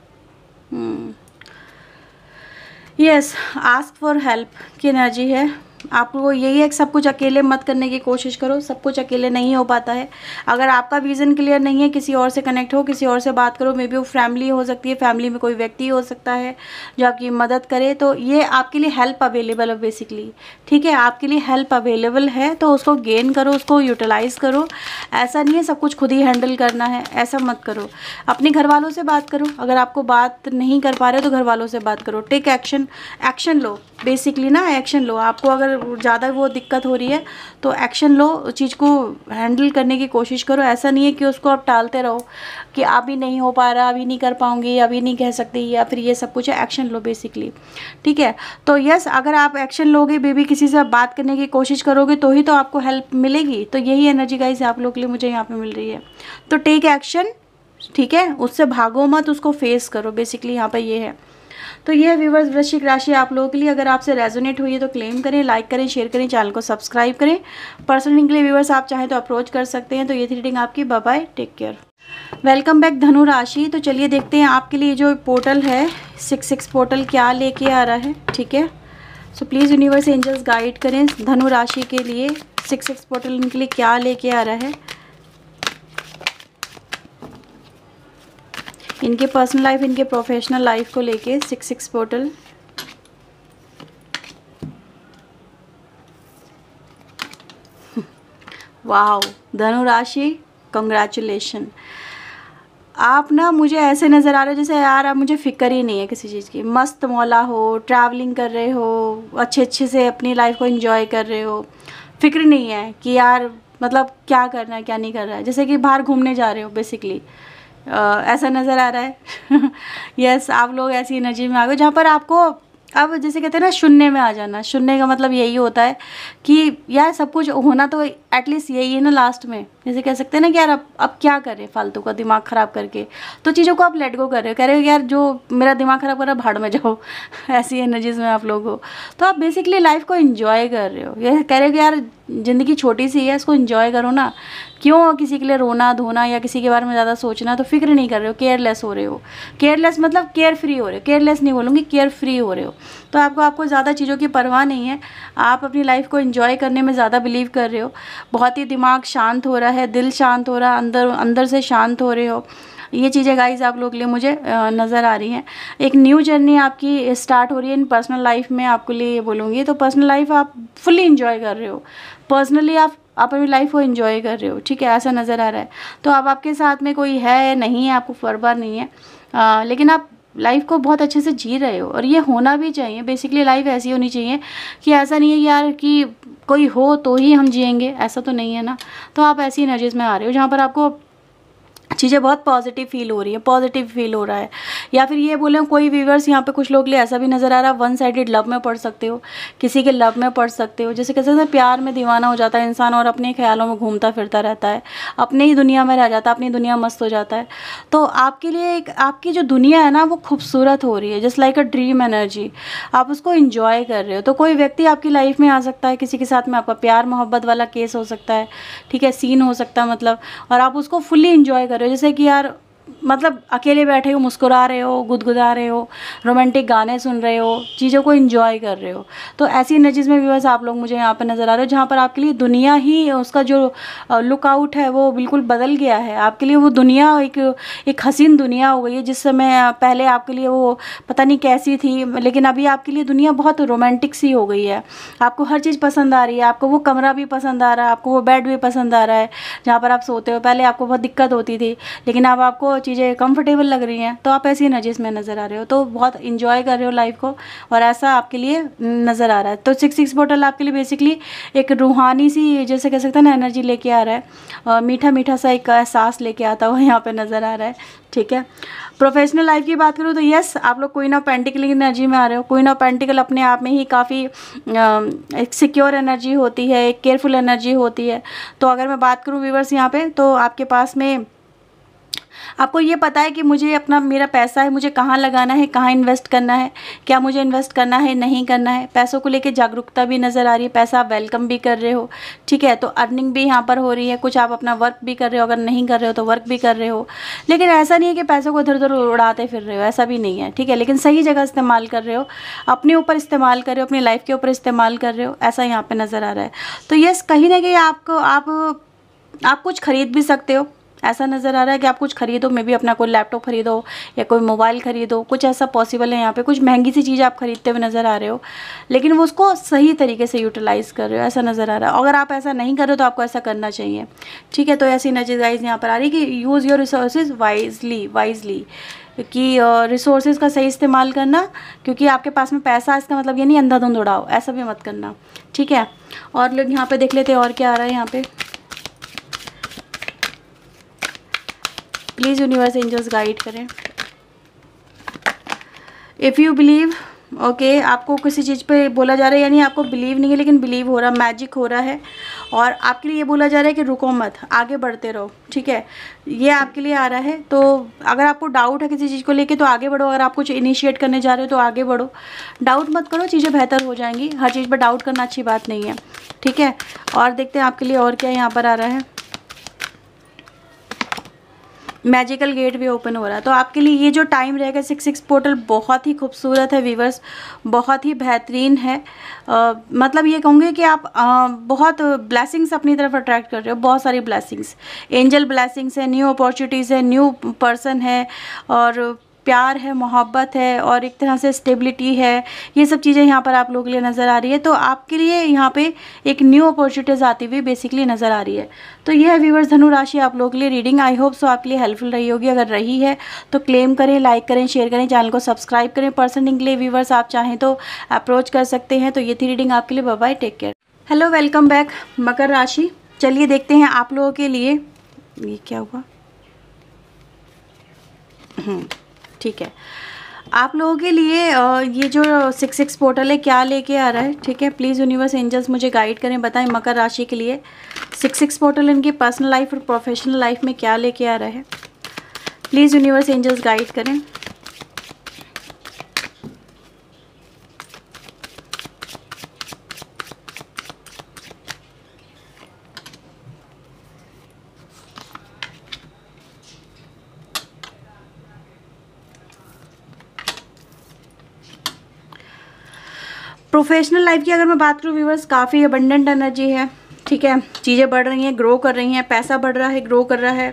Speaker 1: यस, आस्क फॉर हेल्प की एनर्जी है। आपको यही है कि सब कुछ अकेले मत करने की कोशिश करो, सब कुछ अकेले नहीं हो पाता है। अगर आपका विज़न क्लियर नहीं है, किसी और से कनेक्ट हो, किसी और से बात करो, मे बी वो फैमिली हो सकती है, फैमिली में कोई व्यक्ति हो सकता है जो आपकी मदद करे, तो ये आपके लिए हेल्प अवेलेबल है बेसिकली, ठीक है। आपके लिए हेल्प अवेलेबल है तो उसको गेन करो, उसको यूटिलाइज़ करो। ऐसा नहीं है सब कुछ खुद ही हैंडल करना है, ऐसा मत करो। अपने घर वालों से बात करो, अगर आपको बात नहीं कर पा रहे तो घर वालों से बात करो। टेक एक्शन, एक्शन लो बेसिकली ना, एक्शन लो। आपको अगर ज़्यादा वो दिक्कत हो रही है तो एक्शन लो, उस चीज़ को हैंडल करने की कोशिश करो। ऐसा नहीं है कि उसको आप टालते रहो कि अभी नहीं हो पा रहा, अभी नहीं कर पाऊंगी, अभी नहीं कह सकती, या फिर ये सब कुछ है। एक्शन लो बेसिकली, ठीक है। तो यस, अगर आप एक्शन लोगे, बेबी किसी से बात करने की कोशिश करोगे तो ही तो आपको हेल्प मिलेगी। तो यही एनर्जी गाइस आप लोग के लिए मुझे यहाँ पे मिल रही है। तो टेक एक्शन, ठीक है, उससे भागो मत, उसको फेस करो बेसिकली, यहाँ पे ये है। तो ये व्यूवर्स वृश्चिक राशि आप लोगों के लिए, अगर आपसे रेजोनेट हुई है तो क्लेम करें, लाइक करें, शेयर करें, चैनल को सब्सक्राइब करें। पर्सनल के लिए व्यूवर्स आप चाहें तो अप्रोच कर सकते हैं। तो ये थी रीडिंग आपकी, bye bye, take care. Welcome back धनु राशि। तो चलिए देखते हैं आपके लिए जो पोर्टल है सिक्स सिक्स पोर्टल क्या लेके आ रहा है, ठीक है। So please universe angels guide करें धनु राशि के लिए, सिक्स सिक्स पोर्टल इनके लिए क्या लेके आ रहा है, इनके पर्सनल लाइफ, इनके प्रोफेशनल लाइफ को लेके सिक्स सिक्स पोर्टल। वाओ धनु राशि, कंग्रेचुलेशन। आप ना मुझे ऐसे नज़र आ रहे हो जैसे यार अब मुझे फ़िक्र ही नहीं है किसी चीज़ की। मस्त मौला हो, ट्रैवलिंग कर रहे हो, अच्छे अच्छे से अपनी लाइफ को एंजॉय कर रहे हो। फिक्र नहीं है कि यार मतलब क्या करना है क्या नहीं कर रहा है, जैसे कि बाहर घूमने जा रहे हो बेसिकली। Uh, ऐसा नज़र आ रहा है। यस, आप लोग ऐसी एनर्जी में आ गए जहाँ पर आपको अब जैसे कहते हैं ना शून्य में आ जाना। शून्य का मतलब यही होता है कि यार सब कुछ होना तो एटलीस्ट यही है ना लास्ट में। जैसे कह सकते हैं ना कि यार अब अब क्या करें फालतू का दिमाग ख़राब करके, तो चीज़ों को आप लेट गो कर रहे हो, कह रहे हो यार जो मेरा दिमाग ख़राब कर रहा है भाड़ में जाओ। ऐसी एनर्जीज में आप लोग हो, तो आप बेसिकली लाइफ को एंजॉय कर रहे हो। ये कह रहे हो कि यार ज़िंदगी छोटी सी है, इसको एंजॉय करो ना, क्यों किसी के लिए रोना धोना या किसी के बारे में ज़्यादा सोचना। तो फिक्र नहीं कर रहे हो, केयरलेस हो रहे हो। केयरलेस मतलब केयर फ्री हो रहे हो, केयरलेस नहीं बोलूँगी, केयर फ्री हो रहे हो। तो आपको आपको ज़्यादा चीज़ों की परवाह नहीं है, आप अपनी लाइफ को एंजॉय करने में ज़्यादा बिलीव कर रहे हो। बहुत ही दिमाग शांत हो रहा है, दिल शांत हो रहा है, अंदर अंदर से शांत हो रहे हो। ये चीज़ें गाइज आप लोग के लिए मुझे नज़र आ रही हैं। एक न्यू जर्नी आपकी स्टार्ट हो रही है इन पर्सनल लाइफ में, आपके लिए ये बोलूँगी। तो पर्सनल लाइफ आप फुल्ली इंजॉय कर रहे हो, पर्सनली आप आप अपनी लाइफ को एंजॉय कर रहे हो, ठीक है, ऐसा नज़र आ रहा है। तो अब आपके साथ में कोई है नहीं है, आपको परवाह नहीं है, आ, लेकिन आप लाइफ को बहुत अच्छे से जी रहे हो, और ये होना भी चाहिए। बेसिकली लाइफ ऐसी होनी चाहिए कि ऐसा नहीं है यार कि कोई हो तो ही हम जिएंगे, ऐसा तो नहीं है ना। तो आप ऐसी एनर्जीज में आ रहे हो जहाँ पर आपको चीज़ें बहुत पॉजिटिव फील हो रही है, पॉजिटिव फील हो रहा है। या फिर ये बोले कोई व्यूवर्स यहाँ पे कुछ लोग लिए ऐसा भी नज़र आ रहा है वन साइडेड लव में पढ़ सकते हो, किसी के लव में पढ़ सकते हो। जैसे कैसे प्यार में दीवाना हो जाता है इंसान और अपने ख्यालों में घूमता फिरता रहता है, अपने ही दुनिया में रह जाता है, अपनी दुनिया मस्त हो जाता है। तो आपके लिए एक आपकी जो दुनिया है ना वो खूबसूरत हो रही है, just like a dream energy, आप उसको इंजॉय कर रहे हो। तो कोई व्यक्ति आपकी लाइफ में आ सकता है, किसी के साथ में आपका प्यार मोहब्बत वाला केस हो सकता है, ठीक है, सीन हो सकता है मतलब, और आप उसको फुल्ली इंजॉय कर रहे हो। जैसे कि यार मतलब अकेले बैठे हो, मुस्कुरा रहे हो, गुदगुदा रहे हो, रोमांटिक गाने सुन रहे हो, चीज़ों को एंजॉय कर रहे हो। तो ऐसी एनर्जीज़ में व्यूअर्स आप लोग मुझे यहाँ पर नज़र आ रहे हो जहाँ पर आपके लिए दुनिया ही उसका जो लुकआउट है वो बिल्कुल बदल गया है। आपके लिए वो दुनिया एक एक हसीन दुनिया हो गई है। जिस समय पहले आपके लिए वो पता नहीं कैसी थी, लेकिन अभी आपके लिए दुनिया बहुत रोमांटिक सी हो गई है। आपको हर चीज़ पसंद आ रही है, आपको वो कमरा भी पसंद आ रहा है, आपको वो बेड भी पसंद आ रहा है जहाँ पर आप सोते हो। पहले आपको बहुत दिक्कत होती थी, लेकिन अब आपको चीज़ें कंफर्टेबल लग रही हैं। तो आप ऐसी एनर्जीज में नज़र आ रहे हो, तो बहुत इंजॉय कर रहे हो लाइफ को, और ऐसा आपके लिए नज़र आ रहा है। तो सिक्स सिक्स बोतल आपके लिए बेसिकली एक रूहानी सी, जैसे कह सकते हैं ना, एनर्जी लेके आ रहा है, और मीठा मीठा सा एक एहसास लेके आता हुआ यहाँ पे नज़र आ रहा है, ठीक है। प्रोफेशनल लाइफ की बात करूँ तो यस, आप लोग क्वीन ऑफ पेंटिकल की एनर्जी में आ रहे हो। क्वीन ऑफ पेंटिकल अपने आप में ही काफ़ी एक सिक्योर एनर्जी होती है, एक केयरफुल एनर्जी होती है। तो अगर मैं बात करूँ व्यूअर्स यहाँ पे, तो आपके पास में आपको ये पता है कि मुझे अपना मेरा पैसा है, मुझे कहाँ लगाना है, कहाँ इन्वेस्ट करना है, क्या मुझे इन्वेस्ट करना है, नहीं करना है। पैसों को लेके जागरूकता भी नज़र आ रही है, पैसा आप वेलकम भी कर रहे हो, ठीक है। तो अर्निंग भी यहाँ पर हो रही है, कुछ आप अपना वर्क भी कर रहे हो, अगर नहीं कर रहे हो तो वर्क भी कर रहे हो। लेकिन ऐसा नहीं है कि पैसों को इधर उधर उड़ाते फिर रहे हो, ऐसा भी नहीं है, ठीक है। लेकिन सही जगह इस्तेमाल कर रहे हो, अपने ऊपर इस्तेमाल कर रहे हो, अपनी लाइफ के ऊपर इस्तेमाल कर रहे हो, ऐसा यहाँ पर नज़र आ रहा है। तो यस, कहीं ना कहीं आपको आप आप कुछ खरीद भी सकते हो, ऐसा नज़र आ रहा है कि आप कुछ खरीदो, मे बी अपना कोई लैपटॉप खरीदो या कोई मोबाइल खरीदो, कुछ ऐसा पॉसिबल है यहाँ पे। कुछ महंगी सी चीज़ आप खरीदते हुए नज़र आ रहे हो, लेकिन वो उसको सही तरीके से यूटिलाइज़ कर रहे हो, ऐसा नज़र आ रहा है। अगर आप ऐसा नहीं कर रहे हो तो आपको ऐसा करना चाहिए, ठीक है। तो ऐसी एनर्जी गाइस यहाँ पर आ रही है कि use your resources wisely wisely कि रिसोर्सेज का सही इस्तेमाल करना, क्योंकि आपके पास में पैसा, इसका मतलब ये नहीं अंधाधुंध उड़ाओ, ऐसा भी मत करना, ठीक है। और लोग यहाँ पे देख लेते हैं और क्या आ रहा है यहाँ पे। प्लीज़ यूनिवर्स एंजल्स गाइड करें। इफ़ यू बिलीव, ओके, आपको किसी चीज़ पे बोला जा रहा है, यानी आपको बिलीव नहीं है लेकिन बिलीव हो रहा, मैजिक हो रहा है, और आपके लिए ये बोला जा रहा है कि रुको मत, आगे बढ़ते रहो, ठीक है। ये आपके लिए आ रहा है। तो अगर आपको डाउट है किसी चीज़ को लेके तो आगे बढ़ो, अगर आप कुछ इनिशिएट करने जा रहे हो तो आगे बढ़ो, डाउट मत करो, चीज़ें बेहतर हो जाएंगी। हर चीज़ पर डाउट करना अच्छी बात नहीं है, ठीक है। और देखते हैं आपके लिए और क्या यहाँ पर आ रहा है। मैजिकल गेट भी ओपन हो रहा है। तो आपके लिए ये जो टाइम रहेगा सिक्स सिक्स पोर्टल बहुत ही खूबसूरत है व्यूवर्स, बहुत ही बेहतरीन है। आ, मतलब ये कहूँगी कि आप आ, बहुत ब्लेसिंग्स अपनी तरफ अट्रैक्ट कर रहे हो, बहुत सारी ब्लेसिंग्स, एंजल ब्लेसिंग्स है, न्यू अपॉर्चुनिटीज़ है, न्यू पर्सन है, और प्यार है, मोहब्बत है, और एक तरह से स्टेबिलिटी है। ये सब चीज़ें यहाँ पर आप लोगों के लिए नज़र आ रही है। तो आपके लिए यहाँ पे एक न्यू अपॉर्चुनिटीज़ आती हुई बेसिकली नज़र आ रही है। तो ये है व्यूवर्स धनु राशि आप लोगों के लिए रीडिंग। आई होप सो आपके लिए हेल्पफुल रही होगी। अगर रही है तो क्लेम करें, लाइक करें, शेयर करें, चैनल को सब्सक्राइब करें। पर्सनिंग के लिए व्यूवर्स आप चाहें तो अप्रोच कर सकते हैं। तो ये थी रीडिंग आपके लिए। Bye bye, take care. Hello, welcome back मकर राशि। चलिए देखते हैं आप लोगों के लिए ये क्या हुआ। ठीक है, आप लोगों के लिए ये जो सिक्स सिक्स पोर्टल है क्या लेके आ रहा है, ठीक है। प्लीज़ यूनिवर्स एंजल्स मुझे गाइड करें, बताएं मकर राशि के लिए सिक्स सिक्स पोर्टल इनकी पर्सनल लाइफ और प्रोफेशनल लाइफ में क्या लेके आ रहा है। प्लीज़ यूनिवर्स एंजल्स गाइड करें। प्रोफेशनल लाइफ की अगर मैं बात करूँ व्यूवर्स, काफ़ी अबंडेंट एनर्जी है, ठीक है। चीज़ें बढ़ रही हैं, ग्रो कर रही हैं, पैसा बढ़ रहा है, ग्रो कर रहा है,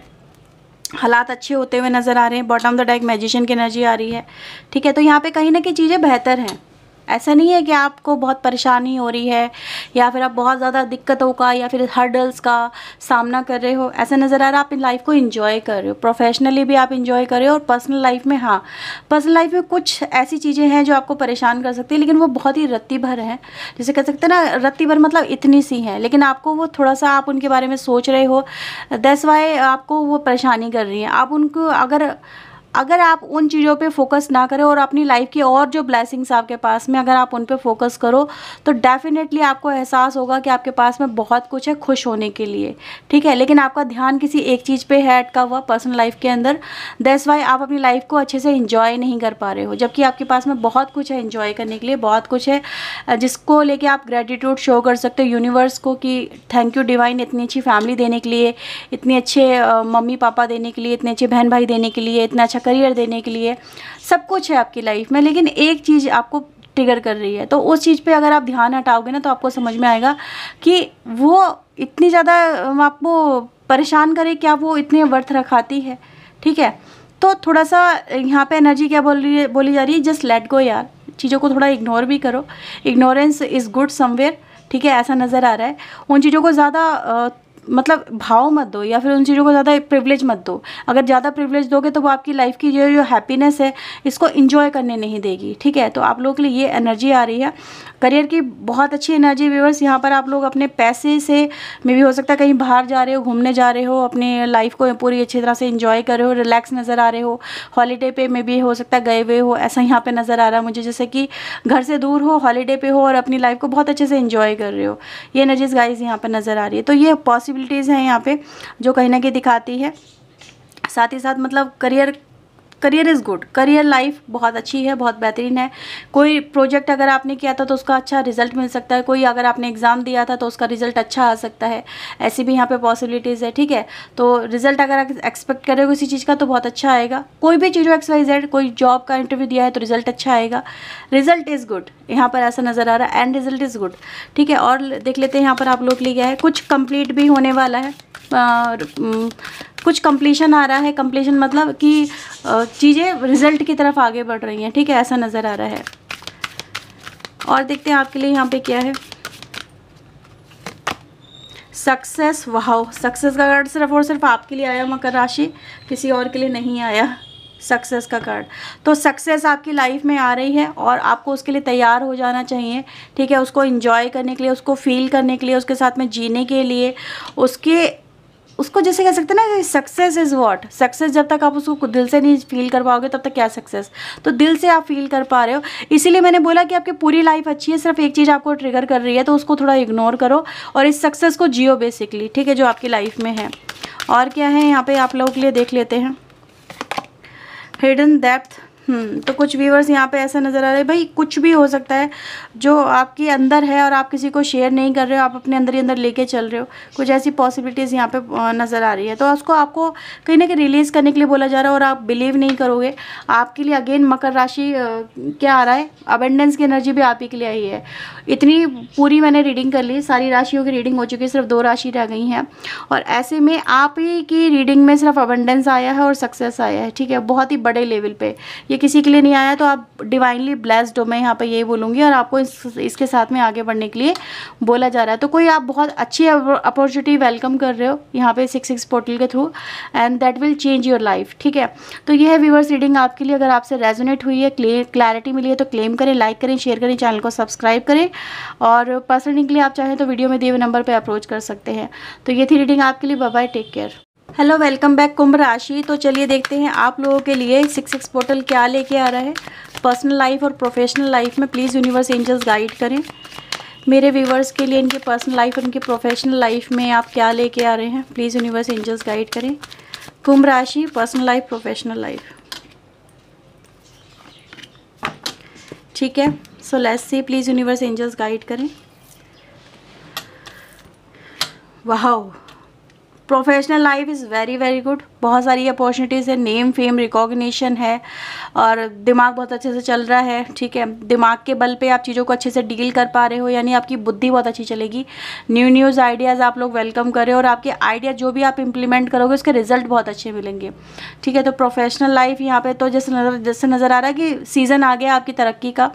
Speaker 1: हालात अच्छे होते हुए नज़र आ रहे हैं। बॉटम द डेक मैजिशियन की एनर्जी आ रही है, ठीक है। तो यहाँ पे कहीं ना कहीं चीज़ें बेहतर हैं। ऐसा नहीं है कि आपको बहुत परेशानी हो रही है या फिर आप बहुत ज़्यादा दिक्कतों का या फिर हर्डल्स का सामना कर रहे हो, ऐसा नज़र आ रहा है। आप इन लाइफ को एंजॉय कर रहे हो, प्रोफेशनली भी आप एंजॉय कर रहे हो, और पर्सनल लाइफ में, हाँ, पर्सनल लाइफ में कुछ ऐसी चीज़ें हैं जो आपको परेशान कर सकती है, लेकिन वो बहुत ही रत्ती भर हैं। जैसे कह सकते हैं ना, रत्ती भर मतलब इतनी सी हैं, लेकिन आपको वो थोड़ा सा आप उनके बारे में सोच रहे हो, दैट्स वाई आपको वो परेशानी कर रही हैं। आप उनको अगर अगर आप उन चीज़ों पे फोकस ना करें और अपनी लाइफ की और जो ब्लेसिंग्स आपके पास में, अगर आप उन पे फोकस करो तो डेफिनेटली आपको एहसास होगा कि आपके पास में बहुत कुछ है खुश होने के लिए, ठीक है। लेकिन आपका ध्यान किसी एक चीज़ पे है अटका हुआ पर्सनल लाइफ के अंदर, दैट्स वाई आप अपनी लाइफ को अच्छे से इंजॉय नहीं कर पा रहे हो, जबकि आपके पास में बहुत कुछ है इंजॉय करने के लिए, बहुत कुछ है जिसको लेके आप ग्रेटिट्यूड शो कर सकते हो यूनिवर्स को कि थैंक यू डिवाइन, इतनी अच्छी फैमिली देने के लिए, इतने अच्छे मम्मी पापा देने के लिए, इतने अच्छे बहन भाई देने के लिए, इतना अच्छा करियर देने के लिए, सब कुछ है आपकी लाइफ में। लेकिन एक चीज़ आपको ट्रिगर कर रही है, तो उस चीज़ पे अगर आप ध्यान हटाओगे ना तो आपको समझ में आएगा कि वो इतनी ज़्यादा आपको परेशान करे, क्या वो इतने वर्थ रखाती है, ठीक है। तो थोड़ा सा यहाँ पे एनर्जी क्या बोल रही है, बोली जा रही है, जस्ट लेट गो यार, चीज़ों को थोड़ा इग्नोर भी करो, इग्नोरेंस इज़ गुड समवेयर, ठीक है, ऐसा नज़र आ रहा है। उन चीज़ों को ज़्यादा मतलब भाव मत दो या फिर उन चीज़ों को ज़्यादा प्रिविलेज मत दो। अगर ज़्यादा प्रिविलेज दोगे तो वो आपकी लाइफ की जो जो हैप्पीनेस है इसको एंजॉय करने नहीं देगी, ठीक है। तो आप लोगों के लिए ये एनर्जी आ रही है, करियर की बहुत अच्छी एनर्जी व्यूअर्स। यहाँ पर आप लोग अपने पैसे से मे भी हो सकता है कहीं बाहर जा रहे हो, घूमने जा रहे हो, अपने लाइफ को पूरी अच्छी तरह से एंजॉय कर रहे हो, रिलैक्स नज़र आ रहे हो, हॉलीडे पे मे भी हो सकता है गए हुए हो, ऐसा यहाँ पे नज़र आ रहा है मुझे, जैसे कि घर से दूर हो, हॉलीडे पे हो और अपनी लाइफ को बहुत अच्छे से एंजॉय कर रहे हो। ये एनर्जीज गाइस यहाँ पर नज़र आ रही है। तो ये पॉसिबिलिटीज़ हैं यहाँ पे जो कहीं ना कहीं दिखाती है साथ ही साथ मतलब career career is good, career life बहुत अच्छी है, बहुत बेहतरीन है। कोई प्रोजेक्ट अगर आपने किया था तो उसका अच्छा रिजल्ट मिल सकता है, कोई अगर आपने एग्ज़ाम दिया था तो उसका रिजल्ट अच्छा आ सकता है, ऐसी भी यहाँ पे पॉसिबिलिटीज़ है, ठीक है। तो रिजल्ट अगर आप एक्सपेक्ट कर रहे हो किसी चीज़ का तो बहुत अच्छा आएगा। कोई भी चीज़ हो, एक्स वाई जेड, कोई जॉब का इंटरव्यू दिया है तो रिजल्ट अच्छा आएगा। रिजल्ट इज़ गुड यहाँ पर ऐसा नज़र आ रहा है, एंड रिजल्ट इज़ गुड, ठीक है। और देख लेते हैं यहाँ पर आप लोग के लिए क्या है, कुछ कंप्लीट भी होने वाला है, आ, कुछ कंप्लीशन आ रहा है। कंप्लीशन मतलब कि चीज़ें रिजल्ट की तरफ आगे बढ़ रही हैं, ठीक है, ऐसा नज़र आ रहा है। और देखते हैं आपके लिए यहाँ पे क्या है, सक्सेस। वाह, सक्सेस का कार्ड सिर्फ और सिर्फ आपके लिए आया मकर राशि, किसी और के लिए नहीं आया सक्सेस का कार्ड। तो सक्सेस आपकी लाइफ में आ रही है और आपको उसके लिए तैयार हो जाना चाहिए, ठीक है। उसको एंजॉय करने के लिए, उसको फील करने के लिए, उसके साथ में जीने के लिए, उसके उसको जैसे कह सकते हैं ना, सक्सेस इज़ व्हाट, सक्सेस जब तक आप उसको दिल से नहीं फील कर पाओगे तब तक क्या सक्सेस। तो दिल से आप फील कर पा रहे हो, इसीलिए मैंने बोला कि आपकी पूरी लाइफ अच्छी है, सिर्फ एक चीज़ आपको ट्रिगर कर रही है तो उसको थोड़ा इग्नोर करो और इस सक्सेस को जियो बेसिकली, ठीक है, जो आपकी लाइफ में है। और क्या है यहाँ पे आप लोगों के लिए देख लेते हैं, हिडन डेप्थ। हम्म तो कुछ व्यूअर्स यहाँ पे ऐसा नज़र आ रहा है, भाई कुछ भी हो सकता है जो आपके अंदर है और आप किसी को शेयर नहीं कर रहे हो, आप अपने अंदर ही अंदर लेके चल रहे हो, कुछ ऐसी पॉसिबिलिटीज़ यहाँ पे नज़र आ रही है। तो उसको आपको कहीं ना कहीं रिलीज़ करने के लिए बोला जा रहा है और आप बिलीव नहीं करोगे। आपके लिए अगेन मकर राशि क्या आ रहा है, अबेंडेंस की एनर्जी भी आप ही के लिए आई है। इतनी पूरी मैंने रीडिंग कर ली, सारी राशियों की रीडिंग हो चुकी है, सिर्फ दो राशि रह गई हैं और ऐसे में आप ही की रीडिंग में सिर्फ अबेंडेंस आया है और सक्सेस आया है, ठीक है, बहुत ही बड़े लेवल पे। ये किसी के लिए नहीं आया तो आप डिवाइनली ब्लेस्ड हो, मैं यहाँ पे यही बोलूँगी, और आपको इस इसके साथ में आगे बढ़ने के लिए बोला जा रहा है। तो कोई आप बहुत अच्छी अपॉर्चुनिटी वेलकम कर रहे हो यहाँ पे सिक्स सिक्स पोर्टल के through, and that will change your life, ठीक है। तो ये है व्यूअर्स रीडिंग आपके लिए। अगर आपसे रेजोनेट हुई है, क्लैरिटी मिली है तो क्लेम करें, लाइक करें, शेयर करें, चैनल को सब्सक्राइब करें और पर्सनली के लिए आप चाहें तो वीडियो में दिए हुए नंबर पर अप्रोच कर सकते हैं। तो ये थी रीडिंग आपके लिए। Bye bye, take care. Hello, welcome back कुंभ राशि। तो चलिए देखते हैं आप लोगों के लिए सिक्स सिक्स पोर्टल क्या लेके आ रहा है पर्सनल लाइफ और प्रोफेशनल लाइफ में। प्लीज़ यूनिवर्स एंजल्स गाइड करें मेरे व्यूवर्स के लिए, इनकी पर्सनल लाइफ और इनकी प्रोफेशनल लाइफ में आप क्या लेके आ रहे हैं। प्लीज़ यूनिवर्स एंजल्स गाइड करें कुंभ राशि, पर्सनल लाइफ, प्रोफेशनल लाइफ, ठीक है। So let's see, please universe angels guide करें। वाह, professional life is very very good, बहुत सारी अपॉर्चुनिटीज़ है, नेम फेम रिकॉग्निशन है और दिमाग बहुत अच्छे से चल रहा है, ठीक है। दिमाग के बल पे आप चीज़ों को अच्छे से डील कर पा रहे हो, यानी आपकी बुद्धि बहुत अच्छी चलेगी। न्यू न्यूज़ आइडियाज़ आप लोग वेलकम करें और आपके आइडिया जो भी आप इम्प्लीमेंट करोगे उसके रिजल्ट बहुत अच्छे मिलेंगे, ठीक है। तो प्रोफेशनल लाइफ यहाँ पे तो जैसे नज़र जैसे नज़र आ रहा है कि सीज़न आ गया आपकी तरक्की का,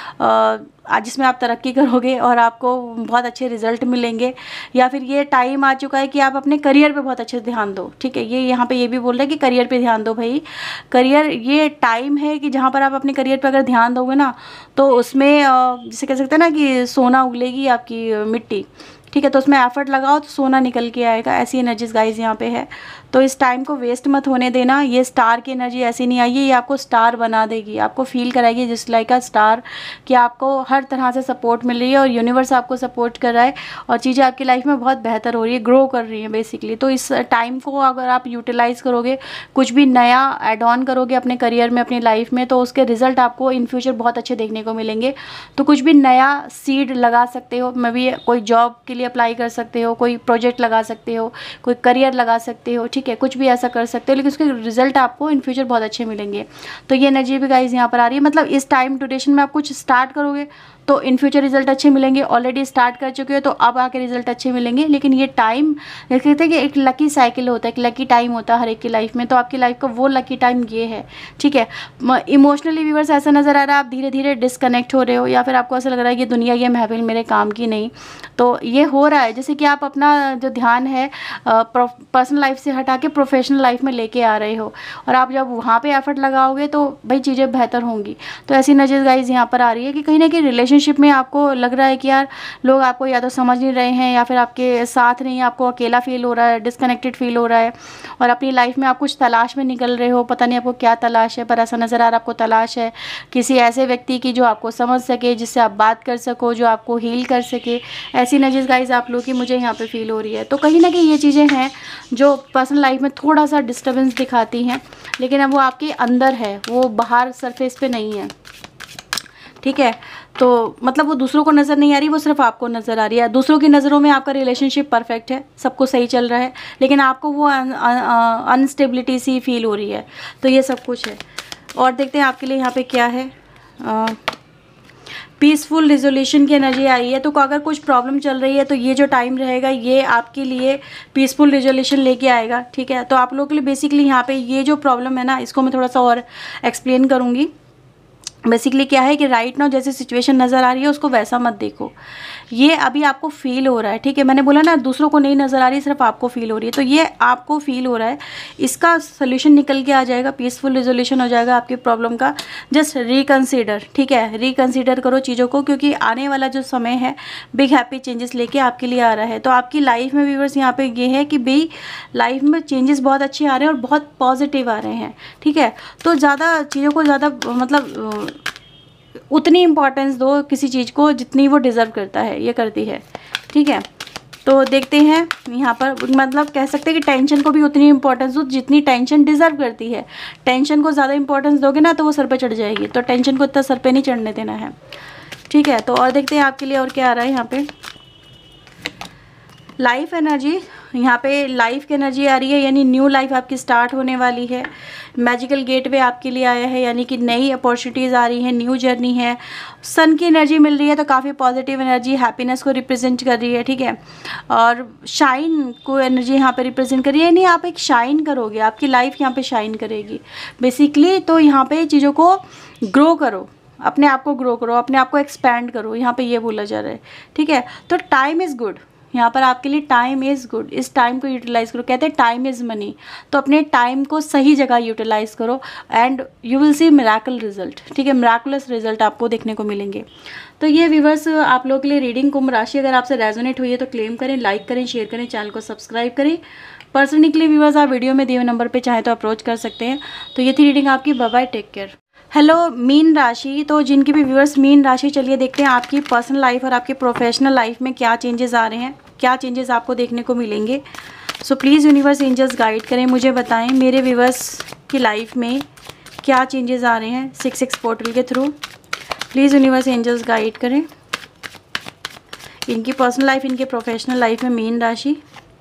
Speaker 1: आज जिसमें आप तरक्की करोगे और आपको बहुत अच्छे रिजल्ट मिलेंगे, या फिर ये टाइम आ चुका है कि आप अपने करियर पे बहुत अच्छे से ध्यान दो, ठीक है। ये यहाँ पे ये भी बोल रहे हैं कि करियर पे ध्यान दो भाई। करियर ये टाइम है कि जहाँ पर आप अपने करियर पे अगर ध्यान दोगे ना तो उसमें जैसे कह सकते हैं ना कि सोना उगलेगी आपकी मिट्टी, ठीक है। तो उसमें एफर्ट लगाओ तो सोना निकल के आएगा, ऐसी एनर्जीज गाइज यहाँ पे है। तो इस टाइम को वेस्ट मत होने देना। ये स्टार की एनर्जी ऐसी नहीं आई है, ये आपको स्टार बना देगी, आपको फील कराएगी जिस लाइक अ स्टार कि आपको हर तरह से सपोर्ट मिल रही है और यूनिवर्स आपको सपोर्ट कर रहा है और चीज़ें आपकी लाइफ में बहुत बेहतर हो रही है, ग्रो कर रही हैं बेसिकली। तो इस टाइम को अगर आप यूटिलाइज़ करोगे, कुछ भी नया एड ऑन करोगे अपने करियर में, अपनी लाइफ में, तो उसके रिजल्ट आपको इन फ्यूचर बहुत अच्छे देखने को मिलेंगे। तो कुछ भी नया सीड लगा सकते हो, मे बी कोई जॉब के लिए अप्लाई कर सकते हो, कोई प्रोजेक्ट लगा सकते हो, कोई करियर लगा सकते हो, ठीक है, कुछ भी ऐसा कर सकते हो, लेकिन उसके रिजल्ट आपको इन फ्यूचर बहुत अच्छे मिलेंगे। तो ये एनर्जी भी गाइज यहाँ पर आ रही है, मतलब इस टाइम ड्यूरेशन में आप कुछ स्टार्ट करोगे तो इन फ्यूचर रिजल्ट अच्छे मिलेंगे। ऑलरेडी स्टार्ट कर चुके हो तो अब आके रिजल्ट अच्छे मिलेंगे, लेकिन ये टाइम कहते हैं कि एक लकी साइकिल होता है, एक लकी टाइम होता है हर एक की लाइफ में। तो आपकी लाइफ का वो लकी टाइम ये है, ठीक है। इमोशनली व्यूअर्स ऐसा नज़र आ रहा है आप धीरे धीरे डिस्कनेक्ट हो रहे हो, या फिर आपको ऐसा लग रहा है कि दुनिया ये महफिल मेरे काम की नहीं। तो ये हो रहा है जैसे कि आप अपना जो ध्यान है पर्सनल लाइफ से हटा के प्रोफेशनल लाइफ में लेके आ रहे हो, और आप जब वहाँ पे एफर्ट लगाओगे तो भाई चीज़ें बेहतर होंगी। तो ऐसी नजर गाइज यहाँ पर आ रही है कि कहीं ना कहीं रिलेशनशिप में आपको लग रहा है कि यार लोग आपको या तो समझ नहीं रहे हैं या फिर आपके साथ नहीं, आपको अकेला फील हो रहा है, डिस्कनेक्टेड फील हो रहा है, और अपनी लाइफ में आप कुछ तलाश में निकल रहे हो, पता नहीं आपको क्या तलाश है, पर ऐसा नज़र आ रहा है आपको तलाश है किसी ऐसे व्यक्ति की जो आपको समझ सके, जिससे आप बात कर सको, जो आपको हील कर सके। ऐसी नजर गाइज गाइज आप लोग की मुझे यहाँ पे फील हो रही है। तो कहीं ना कहीं ये चीज़ें हैं जो पर्सनल लाइफ में थोड़ा सा डिस्टर्बेंस दिखाती हैं, लेकिन अब वो आपके अंदर है, वो बाहर सरफेस पे नहीं है, ठीक है। तो मतलब वो दूसरों को नज़र नहीं आ रही, वो सिर्फ आपको नज़र आ रही है। दूसरों की नज़रों में आपका रिलेशनशिप परफेक्ट है, सब कुछ सही चल रहा है, लेकिन आपको वो अनस्टेबिलिटी सी फील हो रही है। तो ये सब कुछ है। और देखते हैं आपके लिए यहाँ पे क्या है। पीसफुल रिजोल्यूशन की एनर्जी आई है। तो अगर कुछ प्रॉब्लम चल रही है तो ये जो टाइम रहेगा ये आपके लिए पीसफुल रिजोल्यूशन लेके आएगा, ठीक है। तो आप लोगों के लिए बेसिकली यहाँ पे ये जो प्रॉब्लम है ना, इसको मैं थोड़ा सा और एक्सप्लेन करूँगी। बेसिकली क्या है कि राइट नाउ जैसी सिचुएशन नज़र आ रही है उसको वैसा मत देखो, ये अभी आपको फील हो रहा है, ठीक है। मैंने बोला ना दूसरों को नहीं नज़र आ रही, सिर्फ आपको फील हो रही है। तो ये आपको फील हो रहा है, इसका सोल्यूशन निकल के आ जाएगा, पीसफुल रिजोल्यूशन हो जाएगा आपकी प्रॉब्लम का। जस्ट रिकंसीडर, ठीक है, रिकंसीडर करो चीज़ों को, क्योंकि आने वाला जो समय है बिग हैप्पी चेंजेस लेके आपके लिए आ रहा है। तो आपकी लाइफ में व्यूअर्स यहाँ पे ये है कि भाई लाइफ में चेंजेस बहुत अच्छे आ रहे हैं और बहुत पॉजिटिव आ रहे हैं, ठीक है। तो ज़्यादा चीज़ों को ज़्यादा मतलब उतनी इम्पोर्टेंस दो किसी चीज़ को जितनी वो डिज़र्व करता है, ये करती है, ठीक है। तो देखते हैं यहाँ पर, मतलब कह सकते हैं कि टेंशन को भी उतनी इम्पोर्टेंस दो जितनी टेंशन डिज़र्व करती है। टेंशन को ज़्यादा इम्पोर्टेंस दोगे ना तो वो सर पे चढ़ जाएगी, तो टेंशन को इतना सर पे नहीं चढ़ने देना है, ठीक है। तो और देखते हैं आपके लिए और क्या आ रहा है यहाँ पे। लाइफ एनर्जी, यहाँ पे लाइफ की एनर्जी आ रही है, यानी न्यू लाइफ आपकी स्टार्ट होने वाली है। मैजिकल गेटवे आपके लिए आया है, यानी कि नई अपॉर्चुनिटीज़ आ रही हैं, न्यू जर्नी है। सन की एनर्जी मिल रही है, तो काफ़ी पॉजिटिव एनर्जी हैप्पीनेस को रिप्रेजेंट कर रही है, ठीक है। और शाइन को एनर्जी यहाँ पे रिप्रेजेंट कर रही है, यानी आप एक शाइन करोगे, आपकी लाइफ यहाँ पे शाइन करेगी बेसिकली। तो यहाँ पे चीज़ों को ग्रो करो, अपने आप को ग्रो करो, अपने आप को एक्सपैंड करो, यहाँ पे ये बोला जा रहा है, ठीक है। तो टाइम इज़ गुड, यहाँ पर आपके लिए टाइम इज़ गुड, इस टाइम को यूटिलाइज़ करो। कहते हैं टाइम इज़ मनी, तो अपने टाइम को सही जगह यूटिलाइज़ करो and you will see miracle result, ठीक है। मिरेकुलस रिजल्ट आपको देखने को मिलेंगे। तो ये व्यूवर्स आप लोगों के लिए रीडिंग कुंभ राशि अगर आपसे रेजोनेट हुई है तो क्लेम करें, लाइक करें, शेयर करें, चैनल को सब्सक्राइब करें। पर्सनली के लिए व्यूवर्स आप वीडियो में दिए हुए नंबर पर चाहें तो अप्रोच कर सकते हैं। तो ये थी रीडिंग आपकी, bye bye, take care. Hello मीन राशि, तो जिनकी भी व्यूअर्स मीन राशि, चलिए देखते हैं आपकी पर्सनल लाइफ और आपकी प्रोफेशनल लाइफ में क्या चेंजेस आ रहे हैं, क्या चेंजेस आपको देखने को मिलेंगे। So please universe angels guide करें, मुझे बताएं मेरे व्यूअर्स की लाइफ में क्या चेंजेस आ रहे हैं सिक्स सिक्स पोर्टल के through. Please universe angels guide करें इनकी पर्सनल लाइफ, इनके प्रोफेशनल लाइफ में मीन राशि।